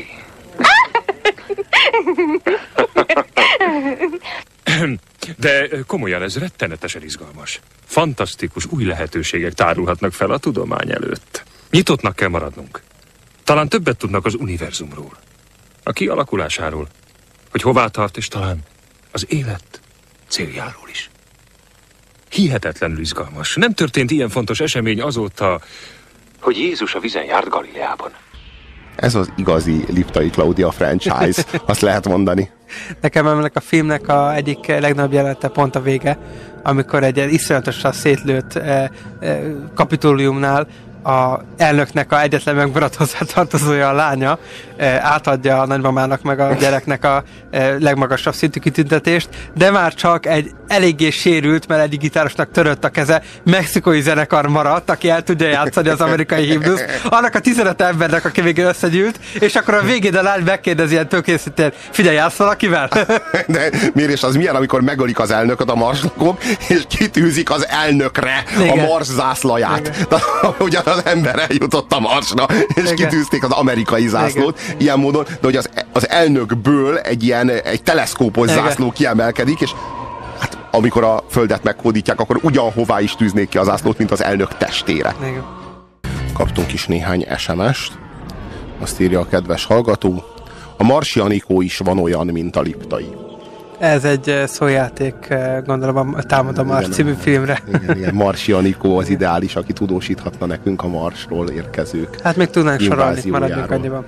De komolyan, ez rettenetesen izgalmas. Fantasztikus új lehetőségek tárulhatnak fel a tudomány előtt. Nyitottnak kell maradnunk. Talán többet tudnak az univerzumról, a kialakulásáról, hogy hová tart, és talán az élet céljáról is. Hihetetlenül izgalmas. Nem történt ilyen fontos esemény azóta, hogy Jézus a vízen járt Galileában. Ez az igazi Liptai Klaudia franchise, azt lehet mondani. Nekem ennek a filmnek egyik legnagyobb jelenete pont a vége, amikor egy iszonyatosan szétlőtt kapitóliumnál a elnöknek a egyetlen megmaradt hozzátartozója, a lánya, átadja a nagymamának meg a gyereknek a legmagasabb szintű kitüntetést, de már csak egy eléggé sérült, mert egyik gitárosnak törött a keze, mexikói zenekar maradt, aki el tudja játszani az amerikai himnuszt, annak a 15 embernek, aki végén összegyűlt, és akkor a végén a lány megkérdezi ilyen tökészítően, figyelj, játsz valakivel? De miért és az milyen, amikor megölik az elnököt a marslakók, és kitűzik az elnökre a Mars zászlaját. Ugyan az ember eljutott a Marsra, és kitűzték az amerikai zászlót, ilyen módon, de hogy az elnökből egy teleszkópos zászló kiemelkedik, és hát amikor a Földet meghódítják, akkor ugyanhová is tűznék ki a zászlót, mint az elnök testére. Igen. Kaptunk is néhány SMS-t, azt írja a kedves hallgató, a Marsi Anikó is van olyan, mint a Liptai. Ez egy szójáték, gondolom a Támad a Mars című filmre. Igen, Marsi Anikó az ideális, aki tudósíthatna nekünk a Marsról érkezők. Hát még tudnánk sorolni, maradjunk annyiban.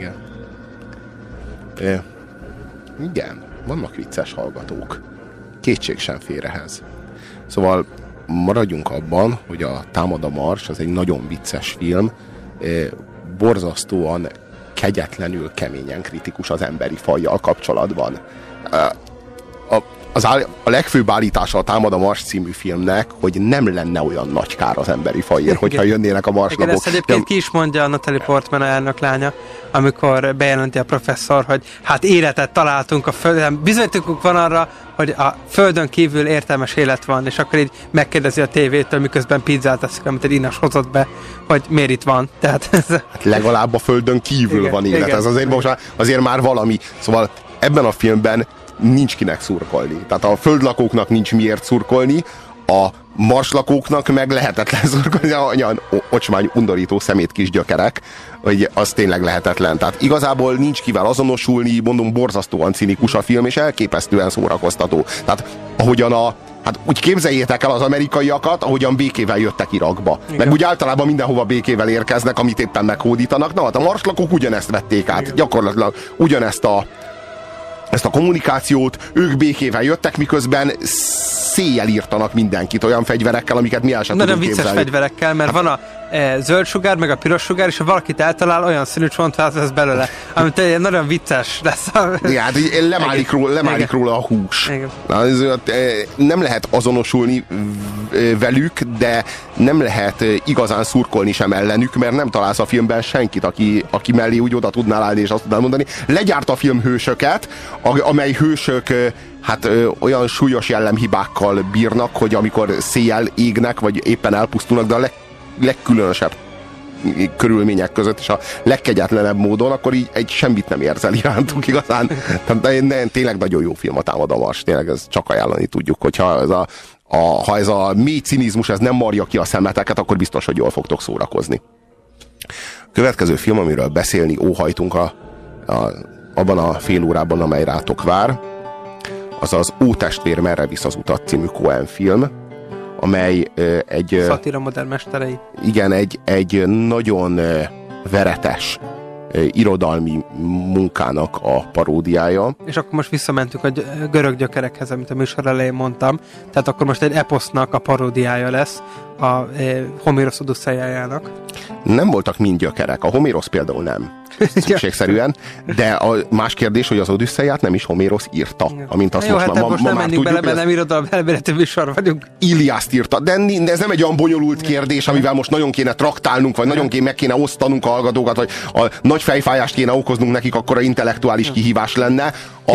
Igen, vannak vicces hallgatók. Kétség sem fér ehhez. Szóval maradjunk abban, hogy a Támad a Mars az egy nagyon vicces film, borzasztóan kegyetlenül keményen kritikus az emberi fajjal kapcsolatban. A legfőbb állítása a Támad a Mars című filmnek, hogy nem lenne olyan nagy kár az emberi fajért, hogyha jönnének a marslakók. Igen, ezt egyébként ki is mondja a Natalie Portman, a elnök lánya, amikor bejelenti a professzor, hogy hát életet találtunk a Földön, bizonyítékunk van arra, hogy a Földön kívül értelmes élet van, és akkor így megkérdezi a tévétől, miközben pizzát teszik, amit egy inas hozott be, hogy miért itt van. Tehát hát legalább a Földön kívül van élet. Ez azért már valami. Szóval ebben a filmben nincs kinek szurkolni. Tehát a földlakóknak nincs miért szurkolni, a marslakóknak meg lehetetlen szurkolni, olyan ocsmány, undorító szemét kis gyökerek, hogy az tényleg lehetetlen. Tehát igazából nincs kivel azonosulni, mondom, borzasztóan cinikus a film, és elképesztően szórakoztató. Tehát ahogyan hát úgy képzeljétek el az amerikaiakat, ahogyan békével jöttek Irakba. Igen. Meg úgy általában mindenhova békével érkeznek, amit éppen meghódítanak. Na hát a marslakók ugyanezt vették át. Igen. Gyakorlatilag ugyanezt ezt a kommunikációt, ők békével jöttek, miközben széjjel írtanak mindenkit olyan fegyverekkel, amiket mi el sem tudunk képzelni. Nagyon vicces fegyverekkel, mert van a zöld sugár, meg a piros sugár, és ha valakit eltalál, olyan színű csontvázat lesz belőle, amit nagyon vicces lesz. Igen, lemálik róla a hús. Nem lehet azonosulni velük, de nem lehet igazán szurkolni sem ellenük, mert nem találsz a filmben senkit, aki mellé úgy oda tudnál állni és azt tudnál mondani. Legyárt a film hősöket, amely hősök olyan súlyos jellemhibákkal bírnak, hogy amikor széjjel égnek, vagy éppen elpusztulnak, de a legkülönösebb körülmények között, és a legkegyetlenebb módon, akkor így semmit nem érzel irántuk igazán. Tehát tényleg nagyon jó film a Támad a Mars, tényleg ez csak ajánlani tudjuk, hogyha ha ez a mély cinizmus ez nem marja ki a szemeteket, akkor biztos, hogy jól fogtok szórakozni. A következő film, amiről beszélni óhajtunk abban a fél órában, amely rátok vár, az az Ó testvér, merre visz az utat című Coen film, amely egy... Szatira modern mesterei. Igen, egy nagyon veretes irodalmi munkának a paródiája. És akkor most visszamentünk a görög gyökerekhez, amit a műsor elején mondtam. Tehát akkor most egy eposznak a paródiája lesz a Homérosz Odüsszeiájának. Nem voltak mind gyökerek. A Homérosz például nem. Szükségszerűen, de a más kérdés, hogy az Odüsszeiát nem is Homérosz írta, amint azt most nem már menjünk bele, mert nem irodalmi elméleti műsor vagyunk. Iliászt írta, de ez nem egy olyan bonyolult kérdés, amivel most nagyon kéne traktálnunk, vagy nagyon meg kéne osztanunk a hallgatókat, vagy a nagy fejfájást kéne okoznunk nekik, akkor a intellektuális kihívás lenne.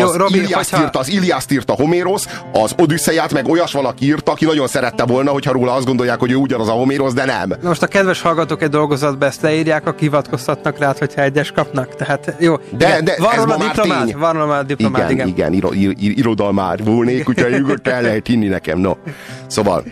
Az Iliászt írta Homérosz, az Odüsszeiát meg olyas valaki írta, aki nagyon szerette volna, hogyha róla azt gondolják, hogy ő ugyanaz a Homérosz, de nem. Na most a kedves hallgatók egy dolgozatba ezt leírják, akik hivatkoztatnak rá, hogyha egyes kapnak. Tehát jó. De van ez róla ma diplomád, van róla diplomád, igen. Irodalmár volnék, úgyhogy nyugodtan el lehet hinni nekem. No. Szóval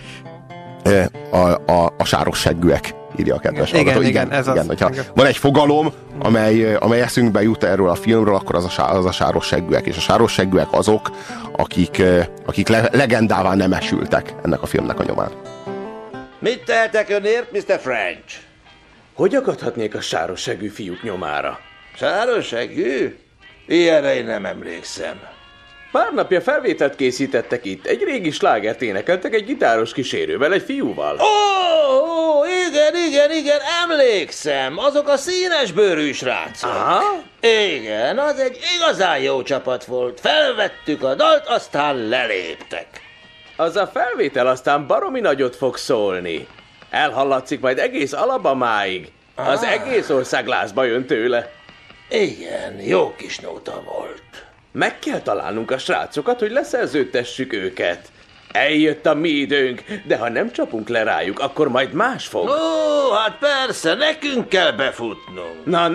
a sáros seggűek, írja a kedves hallgató. Igen, hogyha van egy fogalom, amely eszünkbe jut erről a filmről, akkor az a sáros seggűek. És a sáros seggűek azok, akik legendává nem esültek ennek a filmnek a nyomán. Mit tehetek önért, Mr. French? Hogy akadhatnék a sáros seggű fiúk nyomára? Sáros seggű? Ilyenre én nem emlékszem. Pár napja felvételt készítettek itt. Egy régi slágert énekeltek egy gitáros kísérővel, egy fiúval. Ó, igen, emlékszem. Azok a színes bőrű srácok. Aha. Igen, az egy igazán jó csapat volt. Felvettük a dalt, aztán leléptek. Az a felvétel aztán baromi nagyot fog szólni. Elhallatszik majd egész Alabamáig. Az egész ország lázba jön tőle. Igen, jó kis nóta volt. Meg kell találnunk a srácokat, hogy leszerződtessük őket. Eljött a mi időnk, de ha nem csapunk le rájuk, akkor majd más fog. Ó, hát persze, nekünk kell befutnunk. Na.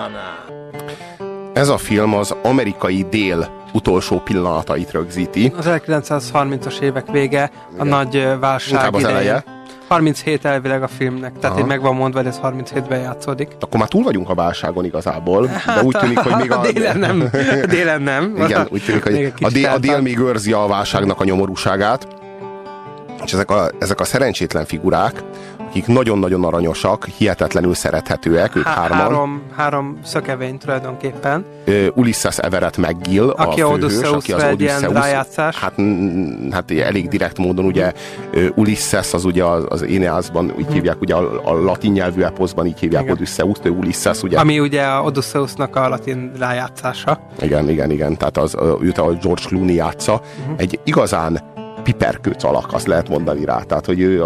Ez a film az amerikai dél utolsó pillanatait rögzíti. Az 1930-as évek vége, a nagy válság ideje. 37 elvileg a filmnek, tehát így meg van mondva, hogy ez 37-ben játszódik. Akkor már túl vagyunk a válságon igazából, de úgy tűnik, hogy még a... Délen nem. Igen, úgy tűnik, hogy a dél még őrzi a válságnak a nyomorúságát, és ezek a szerencsétlen figurák, akik nagyon-nagyon aranyosak, hihetetlenül szerethetőek, ők hárman. Három szökevény tulajdonképpen. Ulysses Everett McGill, aki a főhős, aki az Odysseus. Hát elég direkt módon ugye Ulysses az ugye az Aeneasban úgy hívják, ugye a latin nyelvű eposzban így hívják Odysseust, Ulysses ugye. Ami ugye a Odysseusnak a latin rájátszása. Igen, tehát őt a George Clooney játsza. Egy igazán piperkőc alak, azt lehet mondani rá. Tehát, hogy ő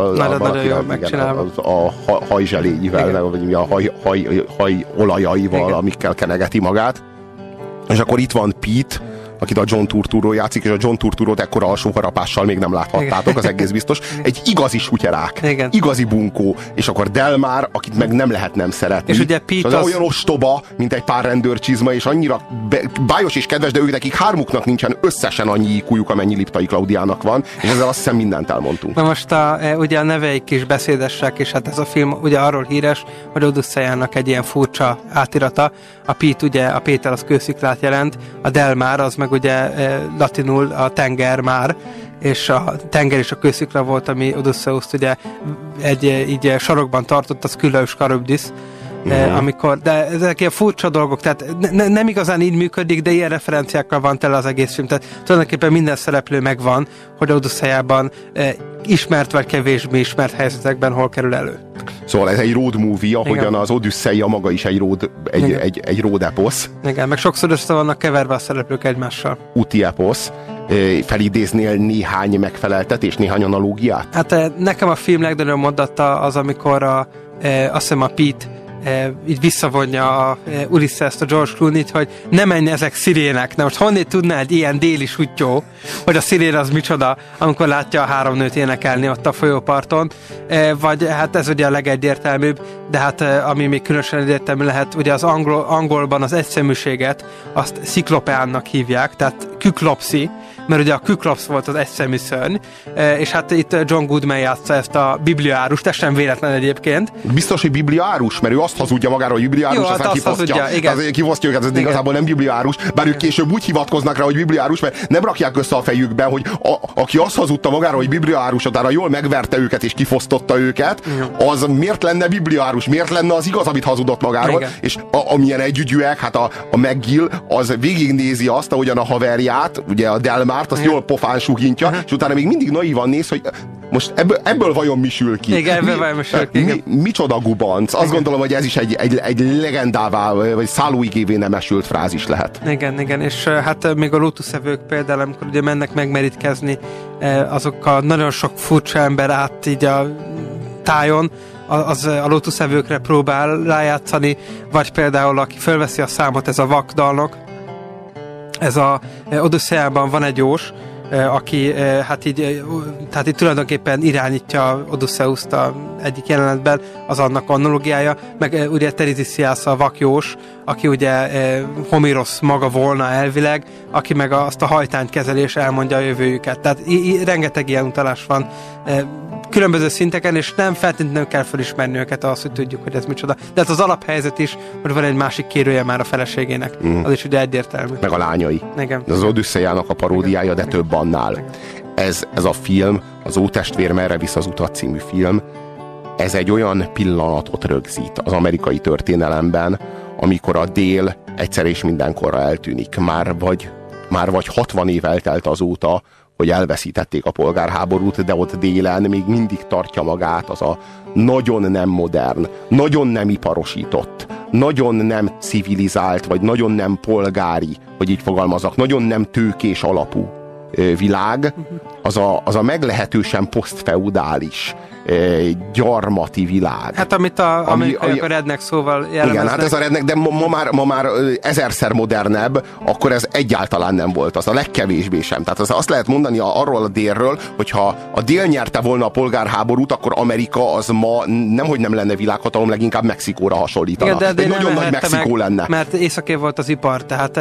a hajzseléivel, vagy a haj olajaival, amikkel kenegeti magát. És akkor itt van Pete, akit a John Turturro játszik, és a John Turturrót ekkora alsó harapással még nem láthattátok, az egész biztos. Egy igazi sutyerák, igazi bunkó, és akkor Delmar, akit meg nem lehet nem szeretni. És ugye Pete az olyan ostoba, mint egy pár rendőrcsizma, és annyira bájos és kedves, de ők nekik hármuknak nincsen összesen annyi IQ-juk, amennyi Liptai Klaudiának van, és ezzel azt hiszem mindent elmondtunk. Na most ugye a neveik is beszédesek, és hát ez a film ugye arról híres, hogy Odüsszeiának egy ilyen furcsa átirata. A Pete ugye, a Péter az kősziklát jelent, a Delmar az meg ugye latinul a tenger már, és a tenger és a kőszikla volt, ami Odysseust ugye így sarokban tartott, az Külaus Charybdis, amikor, de ezek ilyen furcsa dolgok, tehát nem igazán így működik, de ilyen referenciákkal van tele az egész film, tehát tulajdonképpen minden szereplő megvan, hogy Odysseyában ismert vagy kevésbé ismert helyzetekben hol kerül elő. Szóval ez egy road movie, ahogyan az Odüsszeia maga is egy road eposz. Igen, meg sokszor össze vannak keverve a szereplők egymással. Úti eposz. Felidéznél néhány megfeleltetést, néhány analógiát? Hát nekem a film legnagyobb mondata az, amikor azt hiszem a Pete így visszavonja a Ulysses-t, a George Clooney-t, hogy ne menj ezek szirének. Na most honnét tudná egy ilyen déli sutyó, hogy a szirén az micsoda, amikor látja a három nőt énekelni ott a folyóparton, vagy hát ez ugye a legegyértelműbb, de hát ami még különösen egyértelmű lehet, ugye az angolban az egyszeműséget azt Cyclopeánnak hívják, tehát Kyklopszi, mert ugye a Kyklops volt az egyszemű szörny, és hát itt John Goodman játsza ezt a bibliaárust, ez sem véletlen egyébként. Biztos, hogy bibliaárus, mert ő azt hazudja magáról, hogy bibliaárus, aztán kifosztja. Kifosztja őket, ez igazából nem bibliaárus, bár ők később úgy hivatkoznak rá, hogy bibliaárus, mert nem rakják össze a fejükbe, hogy aki azt hazudta magáról, hogy bibliaárus, utána jól megverte őket és kifosztotta őket, az miért lenne bibliaárus, miért lenne az igaz, amit hazudott magáról, igen. És amilyen együgyűek, hát a McGill az végignézi azt, ahogyan a haverját, ugye a Delmárt, azt jól pofán sugintja, és utána még mindig naívan néz, hogy most ebből vajon mi sül ki? Igen, ebből vajon mi sül ki. Micsoda gubanc. Azt gondolom, hogy ez is egy legendává, vagy szállóigévé nem esült frázis lehet. Igen, és hát még a lótuszevők például, amikor ugye mennek megmerítkezni azokkal nagyon sok furcsa ember át így a tájon, az a lótuszevőkre próbál rájátszani, vagy például aki fölveszi a számot, ez a vakdalnok, ez a Odysseyában van egy jós, aki hát így tulajdonképpen irányítja Odysseuszt egyik jelenetben, az annak analógiája, meg ugye Terizisiász a vakjós, aki ugye Homérosz maga volna elvileg, aki meg azt a hajtányt kezelés elmondja a jövőjüket. Tehát rengeteg ilyen utalás van különböző szinteken, és nem feltétlenül kell felismerni őket ahhoz, hogy tudjuk, hogy ez micsoda. De hát az alaphelyzet is, hogy van egy másik kérője már a feleségének. Az is ugye egyértelmű. Meg a lányai. Igen. Az Odysseyának a paródiája, de több annál. Ez a film, az Ótestvér merre visz az utat című film, ez egy olyan pillanatot rögzít az amerikai történelemben, amikor a dél egyszer és mindenkorra eltűnik. Már vagy 60 év eltelt azóta, hogy elveszítették a polgárháborút, de ott délen még mindig tartja magát az a nagyon nem modern, nagyon nem iparosított, nagyon nem civilizált, vagy nagyon nem polgári, hogy így fogalmazok, nagyon nem tőkés alapú világ, az a meglehetősen posztfeudális, gyarmati világ. Hát amit a redneck szóval jellemeznek. Igen, hát ez a redneck, de ma már ezerszer modernebb, akkor ez egyáltalán nem volt, az a legkevésbé sem. Tehát azt lehet mondani arról a délről, hogyha a dél nyerte volna a polgárháborút, akkor Amerika az ma nemhogy nem lenne világhatalom, leginkább Mexikóra hasonlítana. Igen, de nagyon nagy Mexikó lenne. Mert északi volt az ipar, tehát...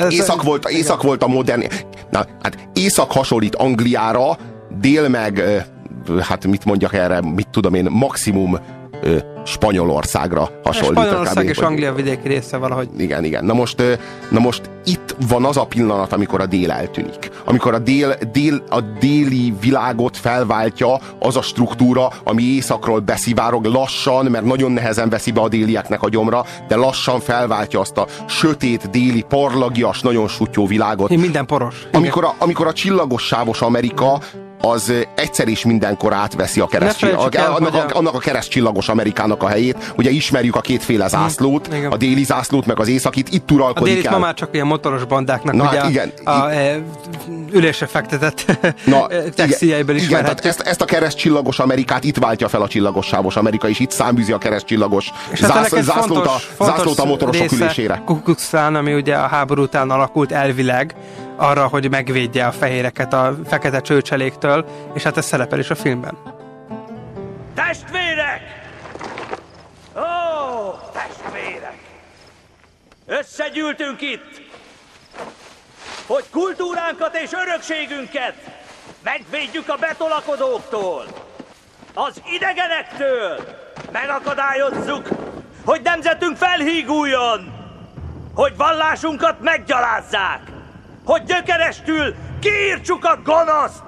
észak volt a modern... Na, hát észak hasonlít Angliára, dél meg... hát mit mondjak erre, mit tudom én, maximum Spanyolországra hasonlít. Spanyolország és Anglia vidéki része valahogy. Igen. Na most itt van az a pillanat, amikor a dél eltűnik. Amikor a déli világot felváltja az a struktúra, ami északról beszivárog lassan, mert nagyon nehezen veszi be a délieknek a gyomra, de lassan felváltja azt a sötét, déli, parlagias, nagyon sutyó világot. Minden poros. Amikor a csillagos sávos Amerika az egyszer is mindenkor átveszi annak a keresztcsillagos Amerikának a helyét. Ugye ismerjük a kétféle zászlót, a déli zászlót, meg az északit, itt uralkodik el. A délit ma már csak ilyen motoros bandáknak ülésre fektetett textiljeiből ismerhetjük. Tehát ezt a keresztcsillagos Amerikát itt váltja fel a csillagos sávos Amerika, és itt száműzi a keresztcsillagos zászlót a motorosok ülésére. Ku Klux Klan, ami ugye a háború után alakult elvileg, arra, hogy megvédje a fehéreket a fekete csőcseléktől, és hát ez szerepel is a filmben. Testvérek! Ó, testvérek! Összegyűltünk itt, hogy kultúránkat és örökségünket megvédjük a betolakodóktól, az idegenektől, megakadályozzuk, hogy nemzetünk felhíguljon, hogy vallásunkat meggyalázzák, hogy gyökerestül kiírtsuk a gonoszt!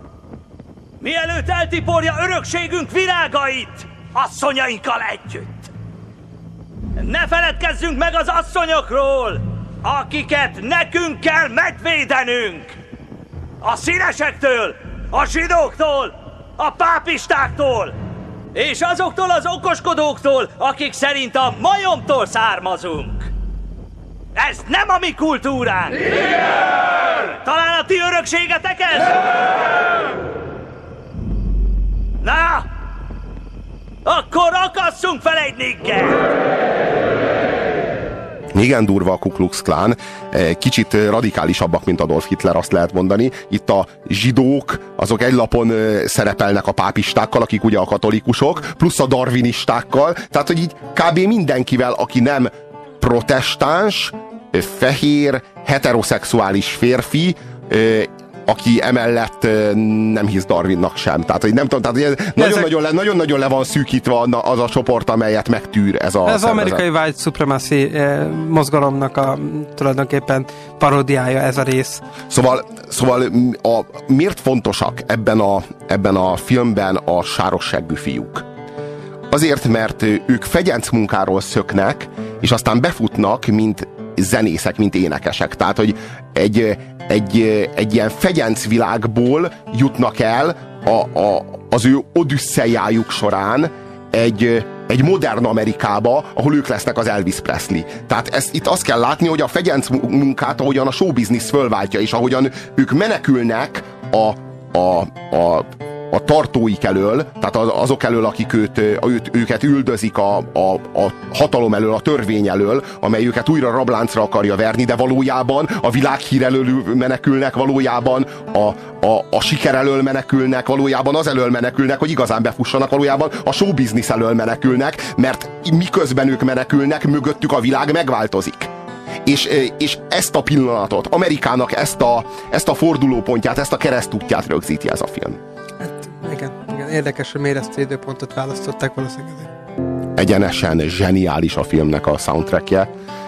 Mielőtt eltiporja örökségünk virágait, asszonyainkkal együtt! Ne feledkezzünk meg az asszonyokról, akiket nekünk kell megvédenünk! A színesektől, a zsidóktól, a pápistáktól, és azoktól az okoskodóktól, akik szerint a majomtól származunk. Ez nem a mi kultúránk! Igen! Talán a ti örökségetek ez? Igen! Na! Akkor akasszunk fel egy nigget! Igen durva a Ku Klux Klan, kicsit radikálisabbak, mint Adolf Hitler, azt lehet mondani. Itt a zsidók, azok egy lapon szerepelnek a pápistákkal, akik ugye a katolikusok, plusz a darwinistákkal, tehát hogy így kb. Mindenkivel, aki nem protestáns, fehér, heteroszexuális férfi, aki emellett nem hisz Darwinnak sem. Tehát, hogy nem tudom, tehát nagyon-nagyon le van szűkítve az a csoport, amelyet megtűr ez a az amerikai white supremacy mozgalomnak tulajdonképpen paródiája ez a rész. Szóval miért fontosak ebben a filmben a sárosseggű fiúk? Azért, mert ők fegyenc munkáról szöknek, és aztán befutnak, mint zenészek, mint énekesek. Tehát, hogy egy ilyen fegyenc világból jutnak el az ő odüsszejájuk során egy modern Amerikába, ahol ők lesznek az Elvis Presley. Tehát itt azt kell látni, hogy a fegyenc munkát, ahogyan a showbiznisz fölváltja, és ahogyan ők menekülnek a tartóik elől, tehát azok elől, akik őket üldözik a hatalom elől, a törvény elől, amely őket újra rabláncra akarja verni, de valójában a világhír elől menekülnek, valójában a siker elől menekülnek, valójában az elől menekülnek, hogy igazán befussanak, valójában a showbiznisz elől menekülnek, mert miközben ők menekülnek, mögöttük a világ megváltozik. És ezt a pillanatot, Amerikának ezt a fordulópontját, ezt a keresztútját rögzíti ez a film. Igen, érdekes, hogy miért ezt időpontot választották valószínűleg. Egyenesen zseniális a filmnek a soundtrackje.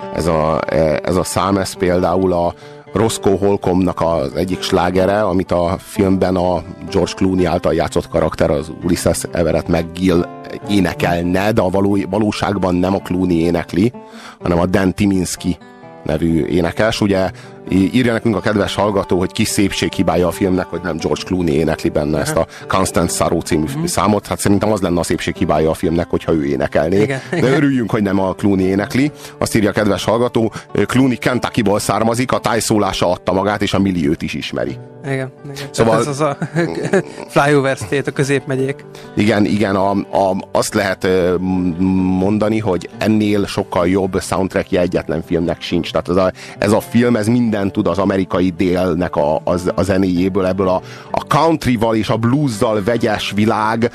Ez a szám, ez például a Roscoe Holcombnak az egyik slágere, amit a filmben a George Clooney által játszott karakter, az Ulysses Everett McGill énekelne, de a valóságban nem a Clooney énekli, hanem a Dan Tyminski nevű énekes. Ugye írja nekünk a kedves hallgató, hogy kis szépséghibája a filmnek, hogy nem George Clooney énekli benne ezt a Constant Sorrow című számot. Hát szerintem az lenne a szépséghibája a filmnek, hogyha ő énekelné. Igen. De örüljünk, hogy nem a Clooney énekli. Azt írja a kedves hallgató, Clooney Kentuckyból származik, a tájszólása adta magát, és a milliót is ismeri. Igen. Szóval ez az a flyover state, a középmegyék. Igen, azt lehet mondani, hogy ennél sokkal jobb soundtrackje egyetlen filmnek sincs. Tehát ez a film, ez minden tud az amerikai délnek a zenéjéből, ebből a countryval és a bluesszal vegyes világ,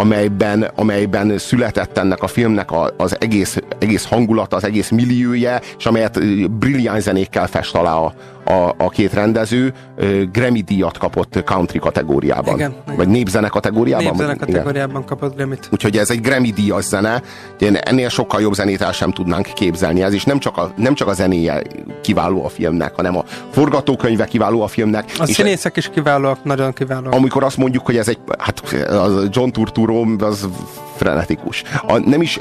amelyben született ennek a filmnek az egész hangulata, az egész milliója, és amelyet brilliáns zenékkel fest alá a két rendező. Grammy-díjat kapott country kategóriában. Igen. Vagy népzene kategóriában? Népzene kategóriában kapott Grammy-t. Úgyhogy ez egy Grammy-díjas zene. Ennél sokkal jobb zenét el sem tudnánk képzelni. Ez is nem csak a zenéje kiváló a filmnek, hanem a forgatókönyve kiváló a filmnek. A színészek is kiválóak, nagyon kiválóak. Amikor azt mondjuk, hogy ez egy, az John Turturro, az frenetikus. Nem is...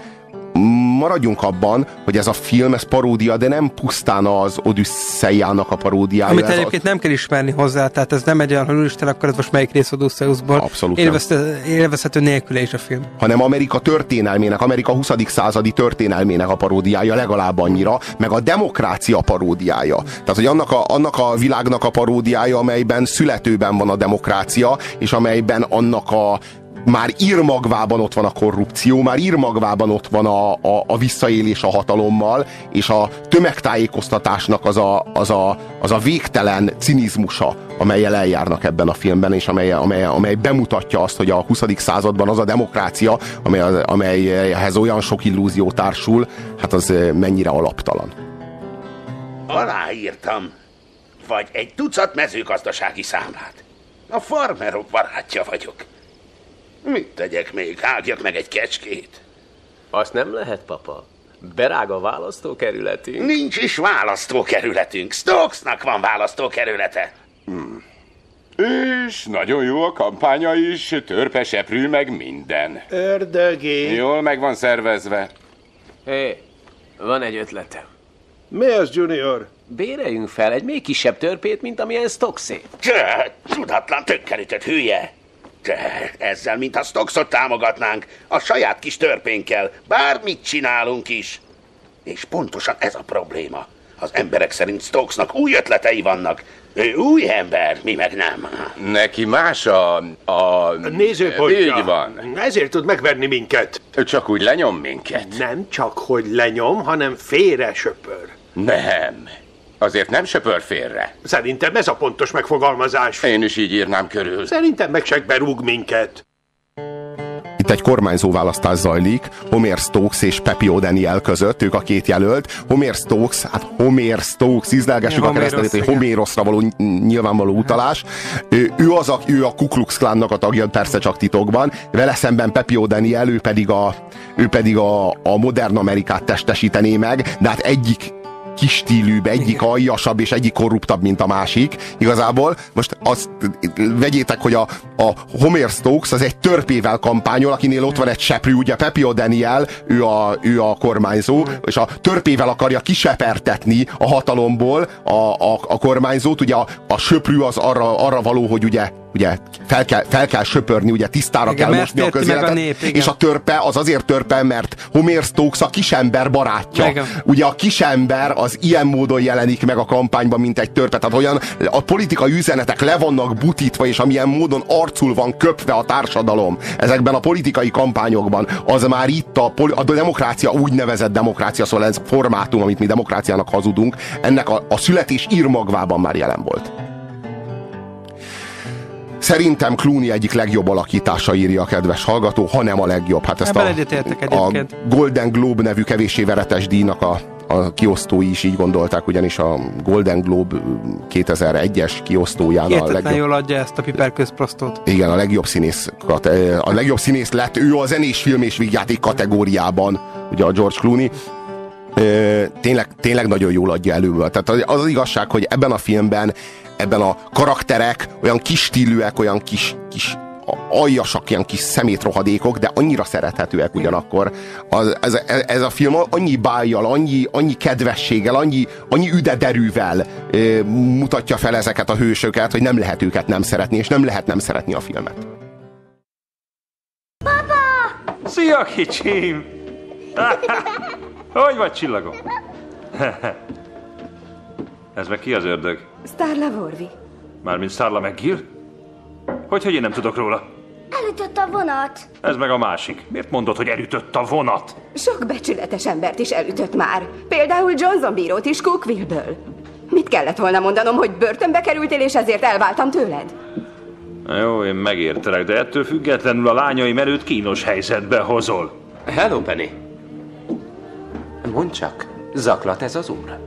maradjunk abban, hogy ez a film, ez paródia, de nem pusztán az Odüsszeiának a paródiája. Amit egyébként nem kell ismerni hozzá, tehát ez nem egy olyan, hogy úristen, akkor ez most melyik rész Odüsszeuszból. Abszolút élvezhető nélküle is a film. Hanem Amerika történelmének, Amerika 20. századi történelmének a paródiája legalább annyira, meg a demokrácia paródiája. Tehát, hogy annak a világnak a paródiája, amelyben születőben van a demokrácia, és amelyben annak már írmagvában ott van a korrupció, már írmagvában ott van a visszaélés a hatalommal, és a tömegtájékoztatásnak az a végtelen cinizmusa, amellyel eljárnak ebben a filmben, és amely bemutatja azt, hogy a 20. században az a demokrácia, amelyhez olyan sok illúzió társul, hát az mennyire alaptalan. Aláírtam. Vagy egy tucat mezőgazdasági számlát. A farmerok barátja vagyok. Mit tegyek még? Hágjak meg egy kecskét? Azt nem lehet, papa. Berág a választókerületünk. Nincs is választókerületünk. Stokesnak van választókerülete. És nagyon jó a kampánya is, törpe, seprű, meg minden. Ördögi. Jól meg van szervezve. Hé, van egy ötletem. Mi az, Junior? Béreljünk fel egy még kisebb törpét, mint amilyen Stocksé. Tudatlan tökkelütött hülye. Ezzel, mint a Stocksot támogatnánk, a saját kis törpénkkel, bármit csinálunk is. És pontosan ez a probléma. Az emberek szerint Stokesnak új ötletei vannak. Ő új ember, mi meg nem. Neki más a nézőpontja. Így van. Ezért tud megverni minket. Ő csak úgy lenyom minket. Nem csak, hogy lenyom, hanem félre söpör. Nem. Azért nem söpör félre. Szerintem ez a pontos megfogalmazás. Én is így írnám körül. Szerintem meg segbe rúg minket. Itt egy kormányzóválasztás zajlik, Homer Stokes és Pepe O'Daniel között, ők a két jelölt. Homer Stokes, ízlelgessük a keresztnevét, hogy Homérosra való nyilvánvaló utalás. Ő a Ku Klux Klannak a tagja, persze csak titokban. Vele szemben Pepe O'Daniel, ő pedig a modern Amerikát testesítené meg, de hát egyik kis stílűbb, egyik aljasabb és egyik korruptabb, mint a másik. Igazából most azt vegyétek, hogy a Homer Stokes az egy törpével kampányol, akinél ott van egy seprű, ugye Pepe O'Daniel, ő a kormányzó, és a törpével akarja kisepertetni a hatalomból a kormányzót. Ugye a söprű az arra való, hogy ugye fel kell söpörni, ugye tisztára kell mosni a közéletet, és a törpe az azért törpe, mert Homer Stokes a kisember barátja. Igen. Ugye a kisember az ilyen módon jelenik meg a kampányban, mint egy törpe, tehát olyan a politikai üzenetek le vannak butítva, és amilyen módon arcul van köpve a társadalom ezekben a politikai kampányokban, az már itt a demokrácia, úgynevezett demokrácia, szóval ez formátum, amit mi demokráciának hazudunk, ennek a születés írmagvában már jelen volt. Szerintem Clooney egyik legjobb alakítása, írja a kedves hallgató, ha nem a legjobb. Hát ezt a Golden Globe nevű kevéssé veretes díjnak a kiosztói is így gondolták, ugyanis a Golden Globe 2001-es kiosztóján hihetetlen jól adja ezt a piperközprosztót. Igen, a legjobb színész lett ő a zenés film és vígjáték kategóriában, ugye a George Clooney. Tényleg nagyon jól adja elő. Tehát az igazság, hogy ebben a filmben a karakterek olyan kis stílűek, olyan kis aljasak, ilyen kis szemétrohadékok, de annyira szerethetőek ugyanakkor. Ez a film annyi bájjal, annyi kedvességgel, annyi üdederűvel mutatja fel ezeket a hősöket, hogy nem lehet őket nem szeretni, és nem lehet nem szeretni a filmet. Papa! Szia, kicsim! Hogy vagy, csillagom? Ez meg ki az ördög? Starla Vorvi. Mármint Starla McGill? Hogy én nem tudok róla? Elütött a vonat. Ez meg a másik. Miért mondod, hogy elütött a vonat? Sok becsületes embert is elütött már. Például Johnson bírót is Cookville-ből. Mit kellett volna mondanom, hogy börtönbe kerültél, és ezért elváltam tőled? Jó, én megértelek, de ettől függetlenül a lányaim előtt kínos helyzetbe hozol. Hello, Penny. Mondd csak, zaklat ez az úr?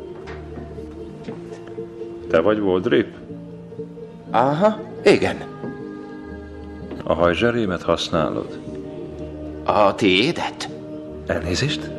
Te vagy Waldrip? Aha, igen. A hajzserémet használod? A tiédet? Elnézést?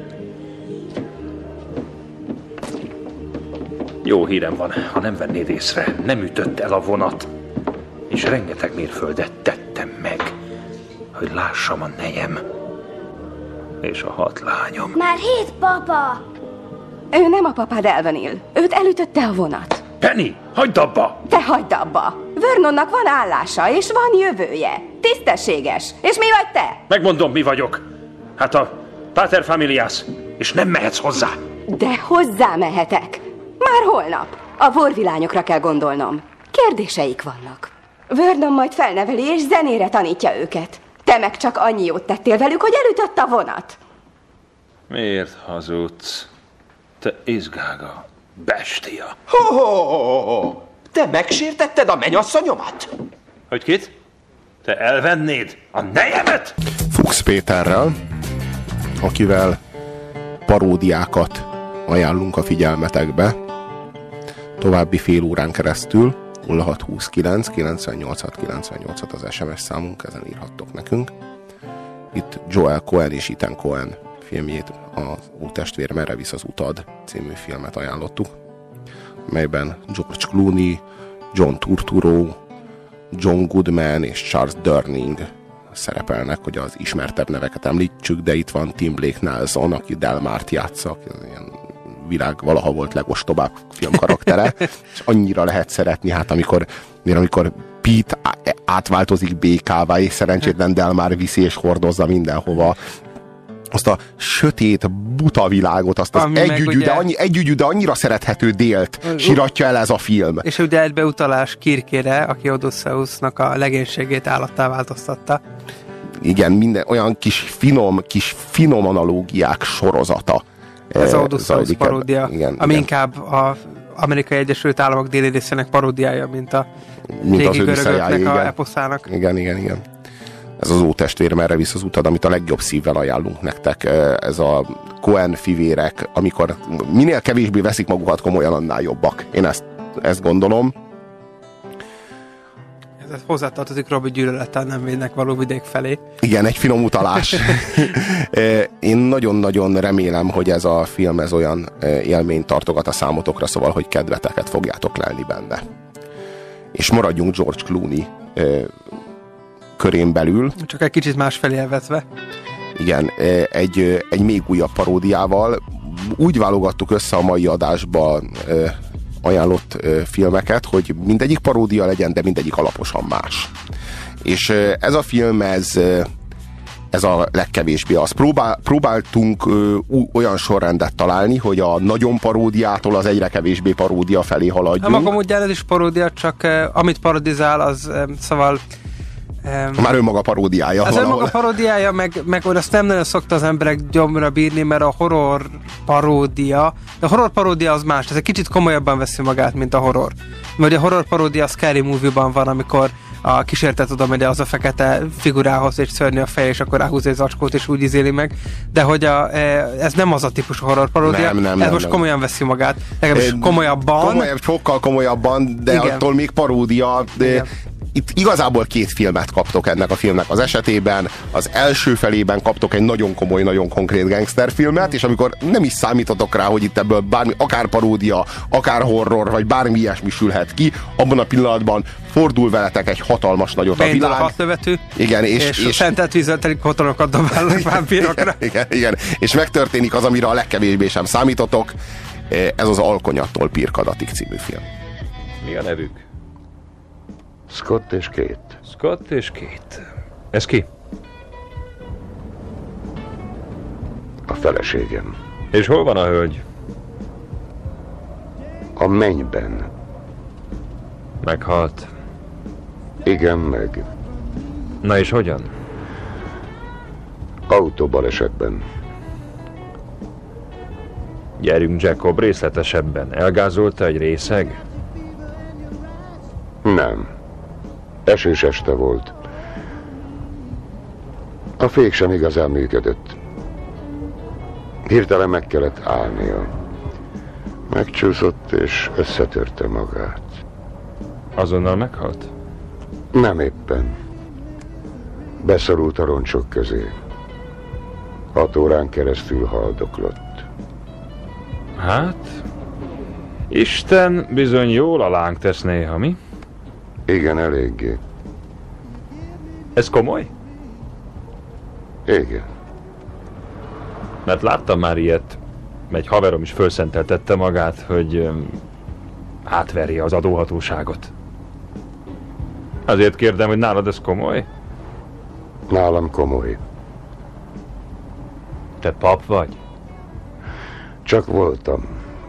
Jó hírem van, ha nem vennéd észre, nem ütött el a vonat. És rengeteg mérföldet tettem meg, hogy lássam a nejem. És a 6 lányom. Már 7, papa! Ő nem a papád, Elvenil. Őt elütötte a vonat. Penny, hagyd abba! Te hagyd abba! Vernonnak van állása, és van jövője. Tisztességes. És mi vagy te? Megmondom, mi vagyok. Hát a Pater Familias, és nem mehetsz hozzá. De hozzá mehetek. Már holnap. A vorvilányokra kell gondolnom. Kérdéseik vannak. Vernon majd felneveli, és zenére tanítja őket. Te meg csak annyi jót tettél velük, hogy elütött a vonat. Miért hazudsz? Te izgága bestia. Ho! Te megsértetted a mennyasszonyomat? Hogy kit? Te elvennéd a nejemet? Fuchs Péterrel, akivel paródiákat ajánlunk a figyelmetekbe további fél órán keresztül. 0629 986 986 az SMS számunk, ezen írhattok nekünk. Itt Joel Cohen és Ethan Cohen filmjét, az Ótestvér merre visz az utad című filmet ajánlottuk, melyben George Clooney, John Turturro, John Goodman és Charles Durning szerepelnek, hogy az ismertebb neveket említsük, de itt van Tim Blake Nelson, aki Delmart játsza, aki ilyen világ valaha volt legostobább filmkaraktere, és annyira lehet szeretni, hát amikor Pete átváltozik békává, és szerencsétlen Delmar viszi és hordozza mindenhova azt a sötét, buta világot, azt az együgyű, de annyira szerethető délt síratja el ez a film. És ugye egy beutalás Kirkére, aki Odysseusnak a legénységét állattá változtatta. Igen, minden olyan kis finom analógiák sorozata. Ez a Odysseus paródia, ami inkább az Amerikai Egyesült Államok déli részének paródiája, mint a régi görögöknek a eposzának. Igen. Ez az Ótestvér, merre visz az utad, amit a legjobb szívvel ajánlunk nektek. Ez a Coen fivérek, amikor minél kevésbé veszik magukat komolyan, annál jobbak. Én ezt gondolom. Ez hozzátartozik Robi gyűlölettel nem védnek való vidék felé. Igen, egy finom utalás. Én nagyon-nagyon remélem, hogy ez a film ez olyan élményt tartogat a számotokra, szóval, hogy kedveteket fogjátok lelni benne. És maradjunk George Clooney körén belül. Csak egy kicsit másfelé elvetve. Igen, egy még újabb paródiával. Úgy válogattuk össze a mai adásba ajánlott filmeket, hogy mindegyik paródia legyen, de mindegyik alaposan más. És ez a film, ez a legkevésbé az. Próbáltunk olyan sorrendet találni, hogy a nagyon paródiától az egyre kevésbé paródia felé haladjunk. Magam úgy ez is paródia, csak amit parodizál, az szóval már önmaga paródiája. Az önmaga paródiája, meg azt nem nagyon szokta az emberek gyomra bírni, mert a horror paródia, de a horror paródia az más, ez egy kicsit komolyabban veszi magát, mint a horror. Vagy a horror paródia a Scary Movie-ban van, amikor a kísértet oda megy az a fekete figurához, és szörnyű a fej, és akkor ráhúzza egy zacskót, és úgy izéli meg. De hogy ez nem az a típusú horror paródia, ez most komolyan veszi magát. Legalábbis komolyabban. Sokkal komolyabban, de igen. Attól még paródia. Itt igazából két filmet kaptok ennek a filmnek az esetében. Az első felében kaptok egy nagyon komoly, nagyon konkrét gangsterfilmet, és amikor nem is számítotok rá, hogy itt ebből bármi, akár paródia, akár horror, vagy bármi ilyesmi sülhet ki, abban a pillanatban fordul veletek egy hatalmas nagyot a világ. A hatlövető, igen, és szentelt vízzel telik hotalokat dobálnak vámpírokra. Igen, és megtörténik az, amire a legkevésbé sem számítotok. Ez az Alkonyattól Pirkadatig című film. Mi a nevük? Scott és Kate. Scott és Kate. Ez ki? A feleségem. És hol van a hölgy? A mennyben. Meghalt. Igen, meg. Na és hogyan? Autóbalesetben. Gyerünk, Jacob, részletesebben. Elgázolta egy részeg? Nem. Esős este volt. A fék sem igazán működött. Hirtelen meg kellett állnia. Megcsúszott és összetörte magát. Azonnal meghalt? Nem éppen. Beszorult a roncsok közé. 6 órán keresztül haldoklott. Hát, Isten bizony jól alánk tesz néha, mi? Igen, eléggé. Ez komoly? Igen. Mert láttam már ilyet. Egy haverom is fölszenteltette magát, hogy átverje az adóhatóságot. Azért kérdem, hogy nálad ez komoly? Nálam komoly. Te pap vagy? Csak voltam.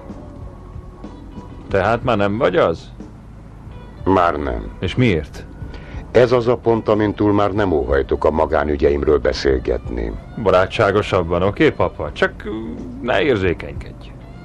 Tehát már nem vagy az? Már nem. És miért? Ez az a pont, amin túl már nem óhajtok a magánügyeimről beszélgetni. Barátságosabban, oké, papa? Csak ne érzékenykedj.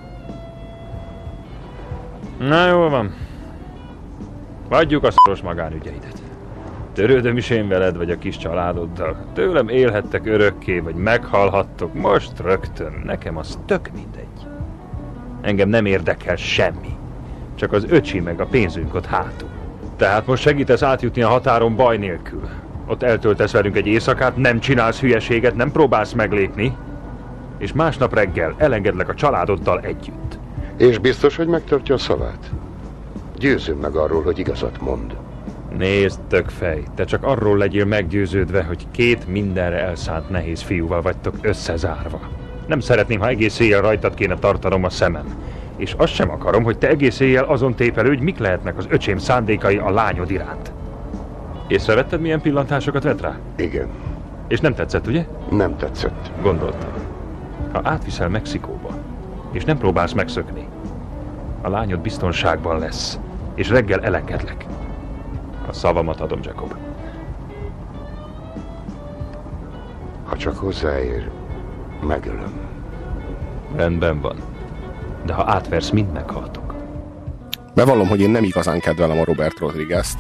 Na, jól van. Hagyjuk a szoros magánügyeidet. Törődöm is én veled, vagy a kis családoddal. Tőlem élhettek örökké, vagy meghalhattok most rögtön. Nekem az tök mindegy. Engem nem érdekel semmi. Csak az öcsi meg a pénzünk ott hátul. Tehát most segítesz átjutni a határon baj nélkül. Ott eltöltesz velünk egy éjszakát, nem csinálsz hülyeséget, nem próbálsz meglépni, és másnap reggel elengedlek a családoddal együtt. És biztos, hogy megtartja a szavát? Győzzön meg arról, hogy igazat mond. Nézd, tökfej, te csak arról legyél meggyőződve, hogy két mindenre elszánt nehéz fiúval vagytok összezárva. Nem szeretném, ha egész éjjel rajtad kéne tartanom a szemem. És azt sem akarom, hogy te egész éjjel azon tépelődj, mik lehetnek az öcsém szándékai a lányod iránt. Észrevetted, milyen pillantásokat vett rá? Igen. És nem tetszett, ugye? Nem tetszett. Gondoltam. Ha átviszel Mexikóba, és nem próbálsz megszökni, a lányod biztonságban lesz, és reggel elengedlek. A szavamat adom, Jacob. Ha csak hozzáér, megölöm. Rendben van. De ha átversz, mind meghaltok. Bevallom, hogy én nem igazán kedvelem a Robert Rodriguez-t.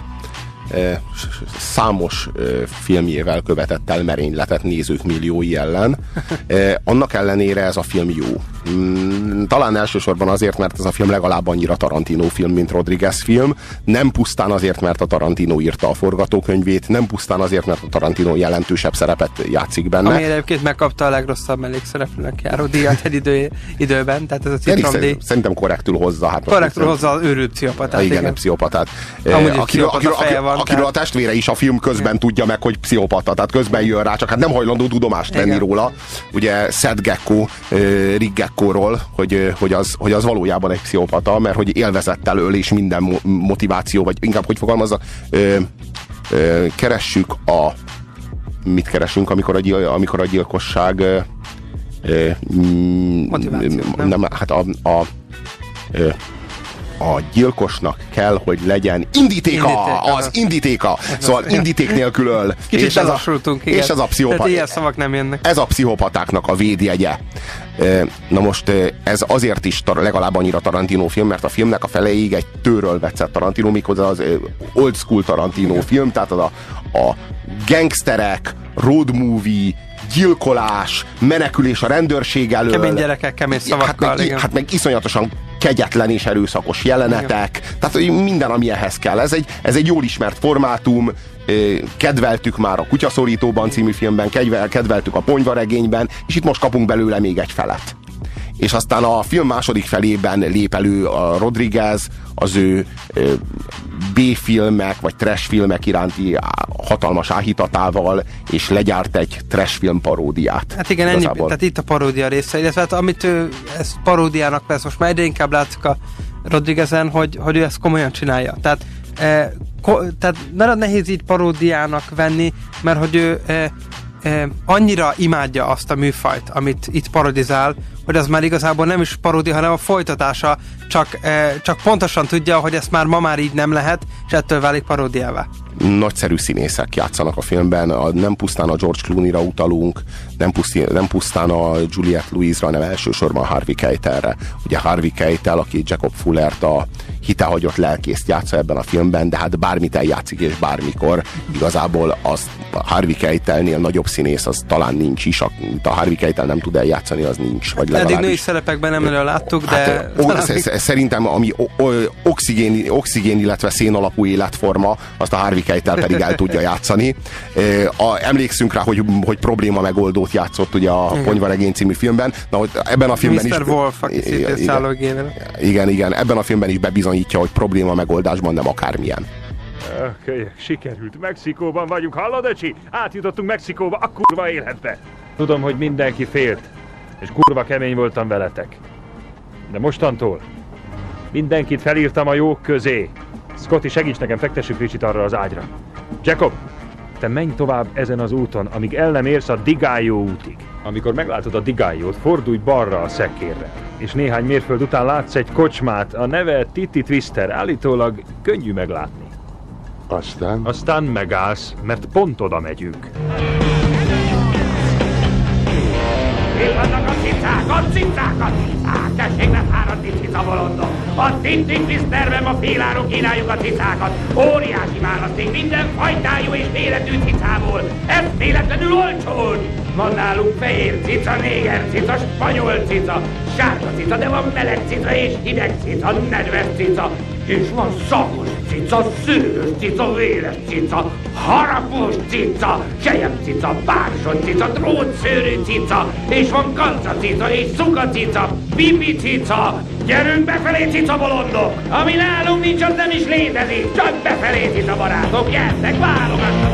Számos filmjével követett el merényletet nézők milliói ellen. Annak ellenére ez a film jó. Talán elsősorban azért, mert ez a film legalább annyira Tarantino film, mint Rodriguez film. Nem pusztán azért, mert a Tarantino írta a forgatókönyvét, nem pusztán azért, mert a Tarantino jelentősebb szerepet játszik benne. Ami egyébként megkapta a legrosszabb mellékszereplőnek járó díjat egy időben, tehát ez a citromdíj. Szerintem korrektül hozza. Hát korrektül hozza az őrült pszichopatát. Igen, egy pszichopatát. Akiről a testvére is a film közben tudja meg, hogy pszichopata, tehát közben jön rá, csak hát nem hajlandó tudomást venni róla. Ugye Seth Gecko, Rick Geckóról, hogy az valójában egy pszichopata, mert hogy élvezettel öl, és minden motiváció, vagy inkább, hogy fogalmazza, keressük mit keresünk, amikor a gyilkosság motiváció, nem? Hát a gyilkosnak kell, hogy legyen indítéka. Szóval indíték nélkül öl. Kicsit lelassultunk, igen. És ez a pszichopata. Tehát ilyen szavak nem jönnek. Ez a pszichopatáknak a védjegye. Na most ez azért is legalább annyira Tarantino film, mert a filmnek a feléig egy tőről vetszett Tarantino, méghozzá az old school Tarantino film, tehát az a gangsterek, road movie, gyilkolás, menekülés a rendőrség elől. Kemény gyerekek, kemény szavakkal. Hát meg iszonyatosan kegyetlen és erőszakos jelenetek. Igen. Tehát minden, ami ehhez kell. Ez egy jól ismert formátum. Kedveltük már a Kutyaszorítóban című filmben, kedveltük a Ponyvaregényben, és itt most kapunk belőle még egy felet. És aztán a film második felében lép elő a Rodriguez az ő B-filmek, vagy trash filmek iránti hatalmas áhítatával, és legyárt egy trash film paródiát. Hát igen, ennyi, tehát itt a paródia része, illetve hát, amit ő ezt paródiának vesz, most már egyre inkább látszik a Rodriguezen, hogy ő ezt komolyan csinálja. Tehát nagyon nehéz így paródiának venni, mert hogy ő annyira imádja azt a műfajt, amit itt parodizál, hogy az már igazából nem is paródia, hanem a folytatása, csak pontosan tudja, hogy ezt már így nem lehet, és ettől válik paródiává. Nagyszerű színészek játszanak a filmben, nem pusztán a George Clooney-ra utalunk, nem pusztán a Juliette Lewis-ra, hanem elsősorban Harvey Keitelre. Ugye Harvey Keitel, aki Jacob Fullert, a hitehagyott lelkészt játsza ebben a filmben, de hát bármit eljátszik és bármikor. Igazából az a Harvey Keitelnél nagyobb színész az talán nincs is, a Harvey Keitel nem tud eljátszani, az nincs. Vagy eddig női szerepekben nem nagyon láttuk, de... Hát, szerintem ami oxigén, illetve szén alapú életforma, azt a Harvey Keitel pedig el tudja játszani. Emlékszünk rá, hogy probléma megoldót játszott ugye a Ponyvaregény című filmben. Na, hogy ebben a filmben Mr. Wolf, aki szintén szállógével. Igen, ebben a filmben is bebizonyítja, hogy probléma megoldásban nem akármilyen. Sikerült, Mexikóban vagyunk, hallod, öcsi? Átjutottunk Mexikóba, a kurva életbe. Tudom, hogy mindenki félt, és kurva kemény voltam veletek. De mostantól mindenkit felírtam a jók közé. Scotty, segíts nekem, fektessük Richit arra az ágyra. Jacob, te menj tovább ezen az úton, amíg el nem érsz a Digallo útig. Amikor meglátod a Digallót, fordulj balra a szekkérre. És néhány mérföld után látsz egy kocsmát, a neve Titi Twister, állítólag könnyű meglátni. Aztán megállsz, mert pont oda megyünk. Villannak a cicákat! Tessék lefáradni, cica bolondok! A Titi Twisterben ma félárok kínáljuk a cicákat! Óriási választék minden fajtájú és méretű cicából! Ez véletlenül olcsón! Van nálunk fehér cica, néger cica, spanyol cica, sárga cica, de van meleg cica és hideg cica, nedves cica, és van szagos cica, szőrös cica, véres cica, harapós cica, selyemcica, bársony cica, drótszőrű cica, és van kanca cica, és szuka cica, pipi cica. Gyerünk befelé, cica bolondok! Ami nálunk nincs, az nem is létezik. Csak befelé, cica barátok, gyertek, válogatnak!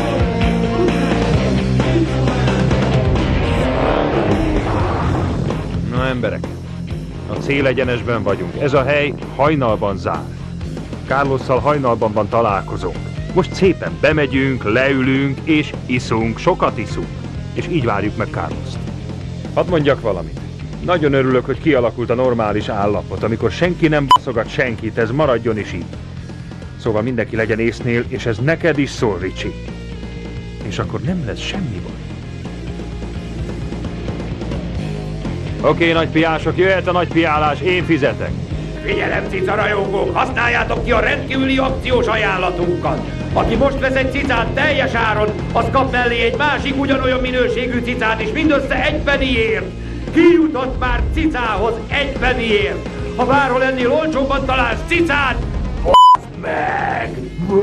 Na emberek, a célegyenesben vagyunk. Ez a hely hajnalban zár. Carlosszal hajnalban van találkozónk. Most szépen bemegyünk, leülünk és iszunk, sokat iszunk. És így várjuk meg Carloszt. Hadd mondjak valamit. Nagyon örülök, hogy kialakult a normális állapot, amikor senki nem baszogat senkit, ez maradjon is így. Szóval mindenki legyen észnél, és ez neked is szól, Ricsi. És akkor nem lesz semmi baj. Oké, nagy piások, jöhet a nagy piálás, én fizetek. Figyelem, cica rajongók, használjátok ki a rendkívüli akciós ajánlatunkat. Aki most vesz egy cicát teljes áron, az kap mellé egy másik ugyanolyan minőségű cicát is mindössze 1 pennyért. Ki jutott már cicához 1 pennyért? Ha bárhol ennél olcsóbban találsz cicát, f***d meg!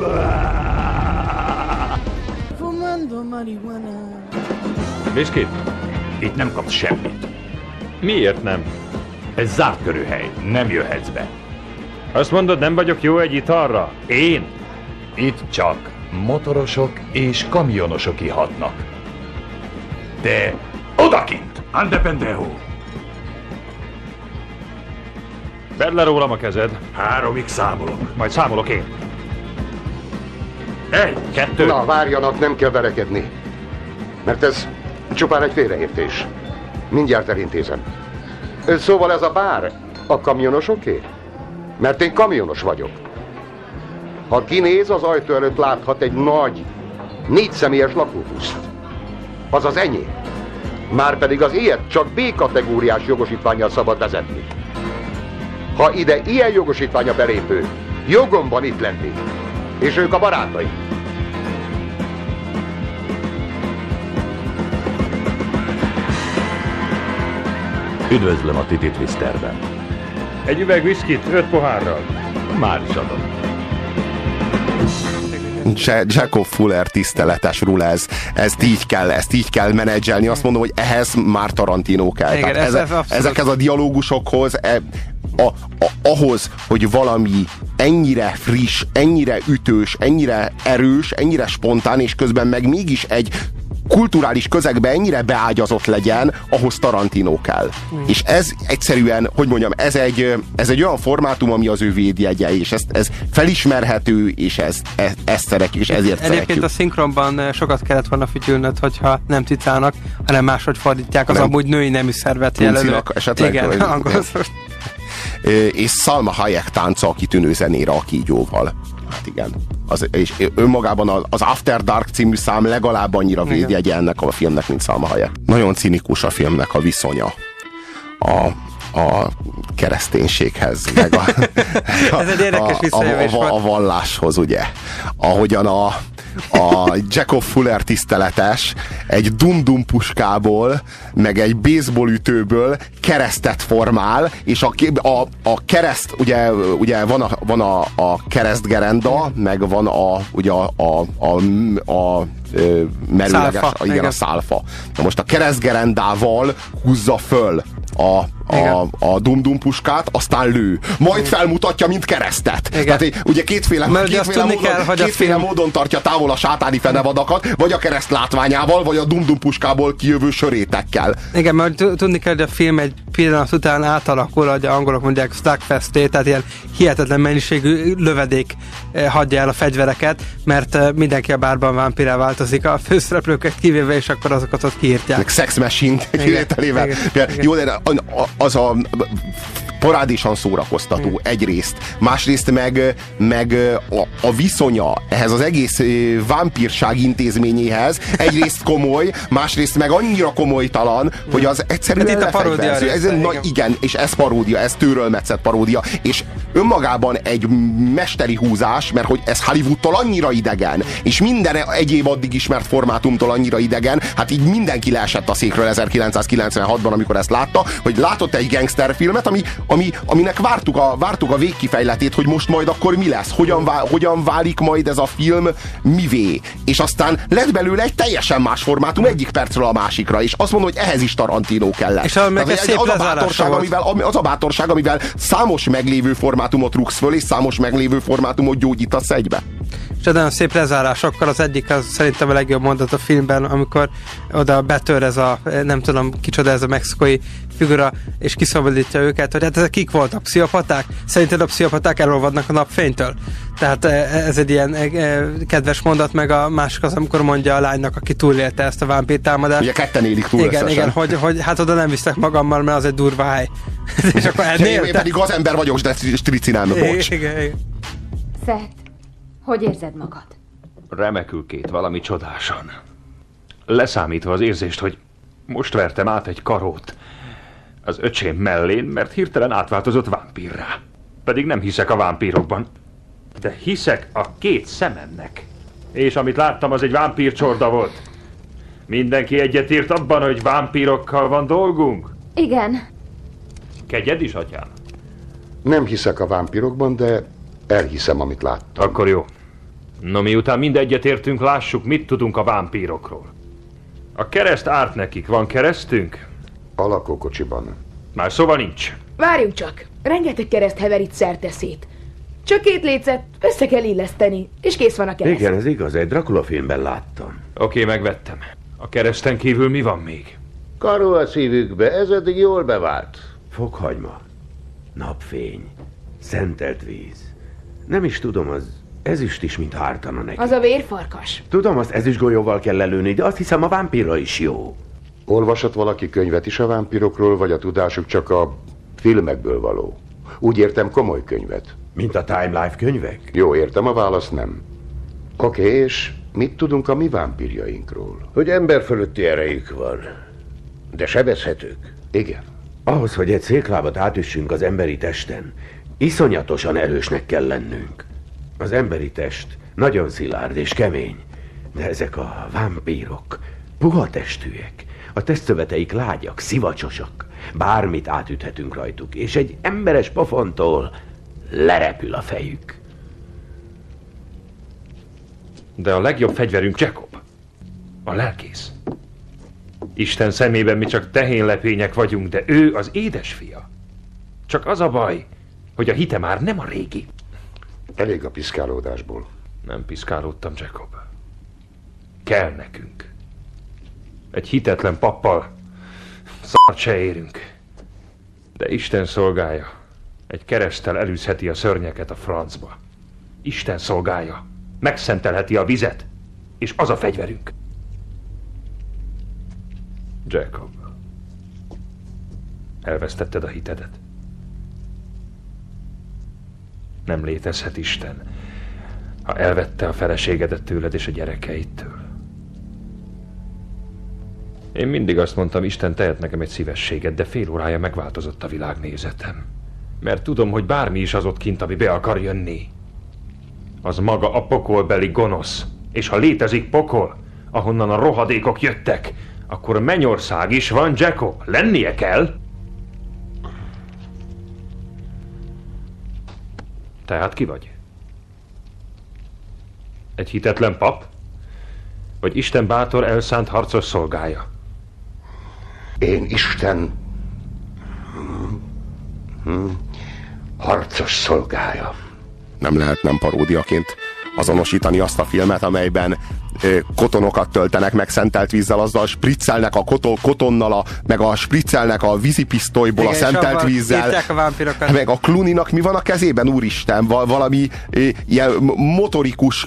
Biszkit? Itt nem kapsz semmit. Miért nem? Ez zárt körű hely, nem jöhetsz be. Azt mondod, nem vagyok jó egy italra? Én? Itt csak motorosok és kamionosok ihatnak. De odakint! Ande pendejo! Vedd le rólam a kezed. 3-ig számolok. Majd számolok én. 1, 2. Na, várjanak, nem kell verekedni. Mert ez csupán egy félreértés. Mindjárt elintézem. Szóval ez a bár a kamionosoké? Mert én kamionos vagyok. Ha kinéz, az ajtó előtt láthat egy nagy, 4 személyes lakóbuszt. Az az enyém. Márpedig az ilyet csak B-kategóriás jogosítvánnyal szabad vezetni. Ha ide ilyen jogosítványa belépő, jogom van itt lenni. És ők a barátaim. Üdvözlöm a Titi Twisterben. Egy üveg viszkit, 5 pohárral. Már is adom. Jacob Fuller tiszteletes rule ez. Ezt így kell menedzselni. Azt mondom, hogy ehhez már Tarantino kell. Igen, ezekhez a dialógusokhoz, ahhoz, hogy valami ennyire friss, ennyire ütős, ennyire erős, ennyire spontán, és közben meg mégis egy kulturális közegbe ennyire beágyazott legyen, ahhoz Tarantino kell. És ez egyszerűen, hogy mondjam, ez egy olyan formátum, ami az ő védjegye, és ez felismerhető, és ezt szeretjük, és ezért Egyébként szeretjük. a szinkronban sokat kellett volna figyelned, hogyha nem cicának, hanem máshogy fordítják az amúgy női nemű szervet jelölő. Esetleg. Igen, angol. És Salma Hayek tánca a kitűnő zenére a kígyóval. Hát igen. És önmagában az After Dark című szám legalább annyira védjegye ennek a filmnek, mint Salma Hayek. Nagyon cinikus a filmnek a viszonya a kereszténységhez, meg Ez egy érdekes visszajövés volt. A valláshoz, ugye. Ahogyan a Jacob Fuller tiszteletes egy dum-dum puskából, meg egy baseballütőből keresztet formál, és a kereszt, ugye van a keresztgerenda, meg van a merőleges, a szálfa. Na most a keresztgerendával húzza föl a dum-dum puskát, aztán lő. Majd felmutatja, mint keresztet. Tehát ugye kétféle módon tartja távol a sátáni fenevadakat, vagy a kereszt látványával, vagy a dum-dum puskából kijövő sörétekkel. Igen, mert tudni kell, hogy a film egy pillanat után átalakul, hogy a angolok mondják slugfesté, tehát ilyen hihetetlen mennyiségű lövedék hagyja el a fegyvereket, mert mindenki a bárban vámpirrá változik, a főszereplőket kivéve, és akkor azokat ott kiírtják. Sex machine kivételével. Jó, de az a parádésan szórakoztató egyrészt, másrészt meg a viszonya ehhez az egész vámpírság intézményéhez egyrészt komoly, másrészt meg annyira komolytalan, hogy az egyszerűen itt a paródia igen, és ez paródia, ez tőről metszett paródia, és önmagában egy mesteri húzás, mert hogy ez Hollywoodtól annyira idegen, és minden egyéb addig ismert formátumtól annyira idegen, hát így mindenki leesett a székről 1996-ban, amikor ezt látta, hogy látott egy gangsterfilmet, aminek vártuk a végkifejletét, hogy most majd akkor mi lesz, hogyan válik majd ez a film mivé. És aztán lett belőle egy teljesen más formátum egyik percről a másikra, és azt mondom, hogy ehhez is Tarantino kellett. És az a bátorság, amivel számos meglévő formátumot rúgsz föl, és számos meglévő formátumot gyógyítasz egybe. És nagyon szép lezárásokkal az egyik, az szerintem a legjobb mondat a filmben, amikor oda betör ez a, nem tudom kicsoda ez a mexikói figura, és kiszabadítja őket, hogy hát ezek kik voltak? Pszichopaták? Szerinted a pszichopaták elolvadnak a napfénytől? Tehát ez egy ilyen kedves mondat, meg a másik az, amikor mondja a lánynak, aki túlélte ezt a vámpírtámadást. Ugye ketten élik túl Igen, hogy hát oda nem visztek magammal, mert az egy durva hely. És akkor én pedig az ember vagyok, de stricinám, bocs. Igen. Seth, hogy érzed magad? Remekül Kate, valami csodásan. Leszámítva az érzést, hogy most vertem át egy karót az öcsém mellén, mert hirtelen átváltozott vámpírrá. Pedig nem hiszek a vámpírokban, de hiszek a két szememnek. És amit láttam, az egy vámpírcsorda volt. Mindenki egyetért abban, hogy vámpírokkal van dolgunk? Igen. Kegyed is, atyám? Nem hiszek a vámpírokban, de elhiszem, amit láttam. Akkor jó. No, miután mind egyetértünk, lássuk, mit tudunk a vámpírokról. A kereszt árt nekik. Van keresztünk? A lakókocsiban. Már szóval nincs. Várjunk csak. Rengeteg kereszt hever itt szerte szét. Csak 2 lécet össze kell illeszteni, és kész van a kereszt. Igen, ez igaz, egy Dracula filmben láttam. Oké, megvettem. A kereszten kívül mi van még? Karó a szívükbe, ez eddig jól bevált. Fokhagyma, napfény, szentelt víz. Nem is tudom, az ezüst is, mint hártana neki. Az a vérfarkas. Tudom, azt ezüstgolyóval kell lelőni, de azt hiszem a vámpírra is jó. Olvasott valaki könyvet is a vámpírokról, vagy a tudásuk csak a filmekből való? Úgy értem, komoly könyvet. Mint a Time Life könyvek? Jó, értem, a válasz nem. Oké, és mit tudunk a mi vámpírjainkról? Hogy ember fölötti erejük van, de sebezhetők. Igen. Ahhoz, hogy egy széklábat átüssünk az emberi testen, iszonyatosan erősnek kell lennünk. Az emberi test nagyon szilárd és kemény, de ezek a vámpírok puha testűek. A testszöveteik lágyak, szivacsosak. Bármit átüthetünk rajtuk, és egy emberes pofontól lerepül a fejük. De a legjobb fegyverünk Jacob. A lelkész. Isten szemében mi csak tehénlepények vagyunk, de ő az édesfia. Csak az a baj, hogy a hite már nem a régi. Elég a piszkálódásból. Nem piszkálódtam, Jacob. Kell nekünk. Egy hitetlen pappal szart se érünk. De Isten szolgája egy kereszttel elűzheti a szörnyeket a francba. Isten szolgája megszentelheti a vizet, és az a fegyverünk. Jacob, elvesztetted a hitedet. Nem létezhet Isten, ha elvette a feleségedet tőled és a gyerekeidtől. Én mindig azt mondtam, Isten tehet nekem egy szívességet, de fél órája megváltozott a világnézetem. Mert tudom, hogy bármi is az ott kint, ami be akar jönni, az maga a pokolbeli gonosz. És ha létezik pokol, ahonnan a rohadékok jöttek, akkor mennyország is van, Jacob. Lennie kell. Tehát ki vagy? Egy hitetlen pap? Vagy Isten bátor, elszánt harcos szolgája? Én Isten harcos szolgája. Nem lehet nem paródiaként azonosítani azt a filmet, amelyben kotonokat töltenek meg szentelt vízzel, azzal spriccelnek a kotonnal, meg a spriccelnek a vízipisztolyból a szentelt vízzel. Meg a Clooney-nak mi van a kezében, úristen? Valami ilyen motorikus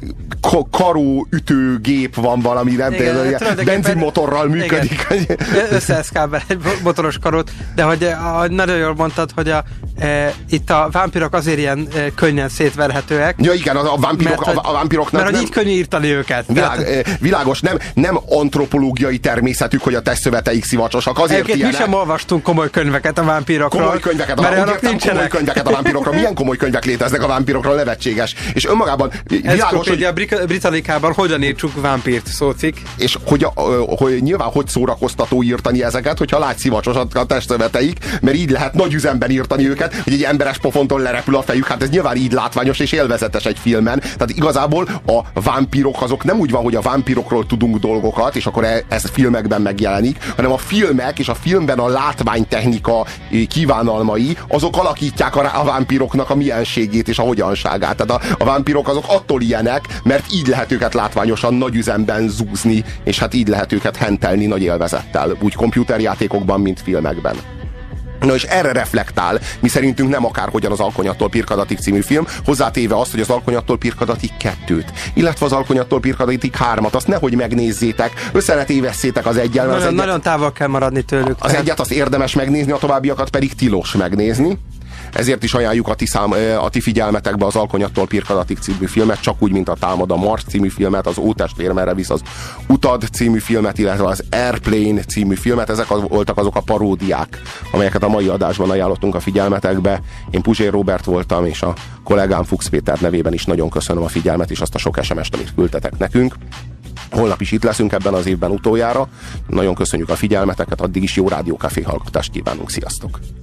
karóütőgép van, valami benzinmotorral működik. Összeeszkábel egy motoros karót, de hogy nagyon jól mondtad, hogy itt a vámpirok azért ilyen könnyen szétverhetőek. Ja igen, a vámpiroknak mert hogy így könnyű írtani őket. Világos, nem antropológiai természetük, hogy a testszöveteik szivacsosak. Azért ilyenek. Mi sem olvastunk komoly könyveket a vámpirokról. Komoly könyveket a vámpirokról. Milyen komoly könyvek léteznek a vámpirokról, nevetséges. És önmagában világos, hogy a Britannicában hogyan írtsuk vámpírt szócikk. És hogy nyilván hogy szórakoztató írtani ezeket, hogyha látsz szivacsosat a testszöveteik, mert így lehet nagy üzemben írtani őket, hogy egy emberes pofontól lerepül a fejük, hát ez nyilván így látványos és élvezetes egy filmen. Tehát igazából a vámpirok azok nem úgy van, hogy a vámpirokról tudunk dolgokat, és akkor ez filmekben megjelenik, hanem a filmek és a filmben a látványtechnika kívánalmai, azok alakítják a vámpiroknak a mienségét és a hogyanságát. Tehát a vámpirok azok attól ilyenek, mert így lehet őket látványosan nagy üzemben zúzni, és hát így lehet őket hentelni nagy élvezettel, úgy komputerjátékokban, mint filmekben. Na és erre reflektál, mi szerintünk nem akárhogyan az Alkonyattól Pirkadatig című film, hozzátéve azt, hogy az Alkonyattól Pirkadatig 2-t, illetve az Alkonyattól Pirkadatig 3-at, azt nehogy megnézzétek, össze ne tévesszétek az egyel. Nagyon távol kell maradni tőlük. Az egyet azt érdemes megnézni, a továbbiakat pedig tilos megnézni. Ezért is ajánljuk a ti figyelmetekbe az Alkonyattól Pirkadatig című filmet, csak úgy, mint a Támad a Mars című filmet, az Ótestvér merre visz az Utad című filmet, illetve az Airplane című filmet. Ezek voltak azok a paródiák, amelyeket a mai adásban ajánlottunk a figyelmetekbe. Én Puzsér Róbert voltam, és a kollégám Fuchs Péter nevében is nagyon köszönöm a figyelmet, és azt a sok SMS-t, amit küldtetek nekünk. Holnap is itt leszünk ebben az évben utoljára. Nagyon köszönjük a figyelmeteket, addig is jó rádiókafé hallgatást kívánunk. Sziasztok!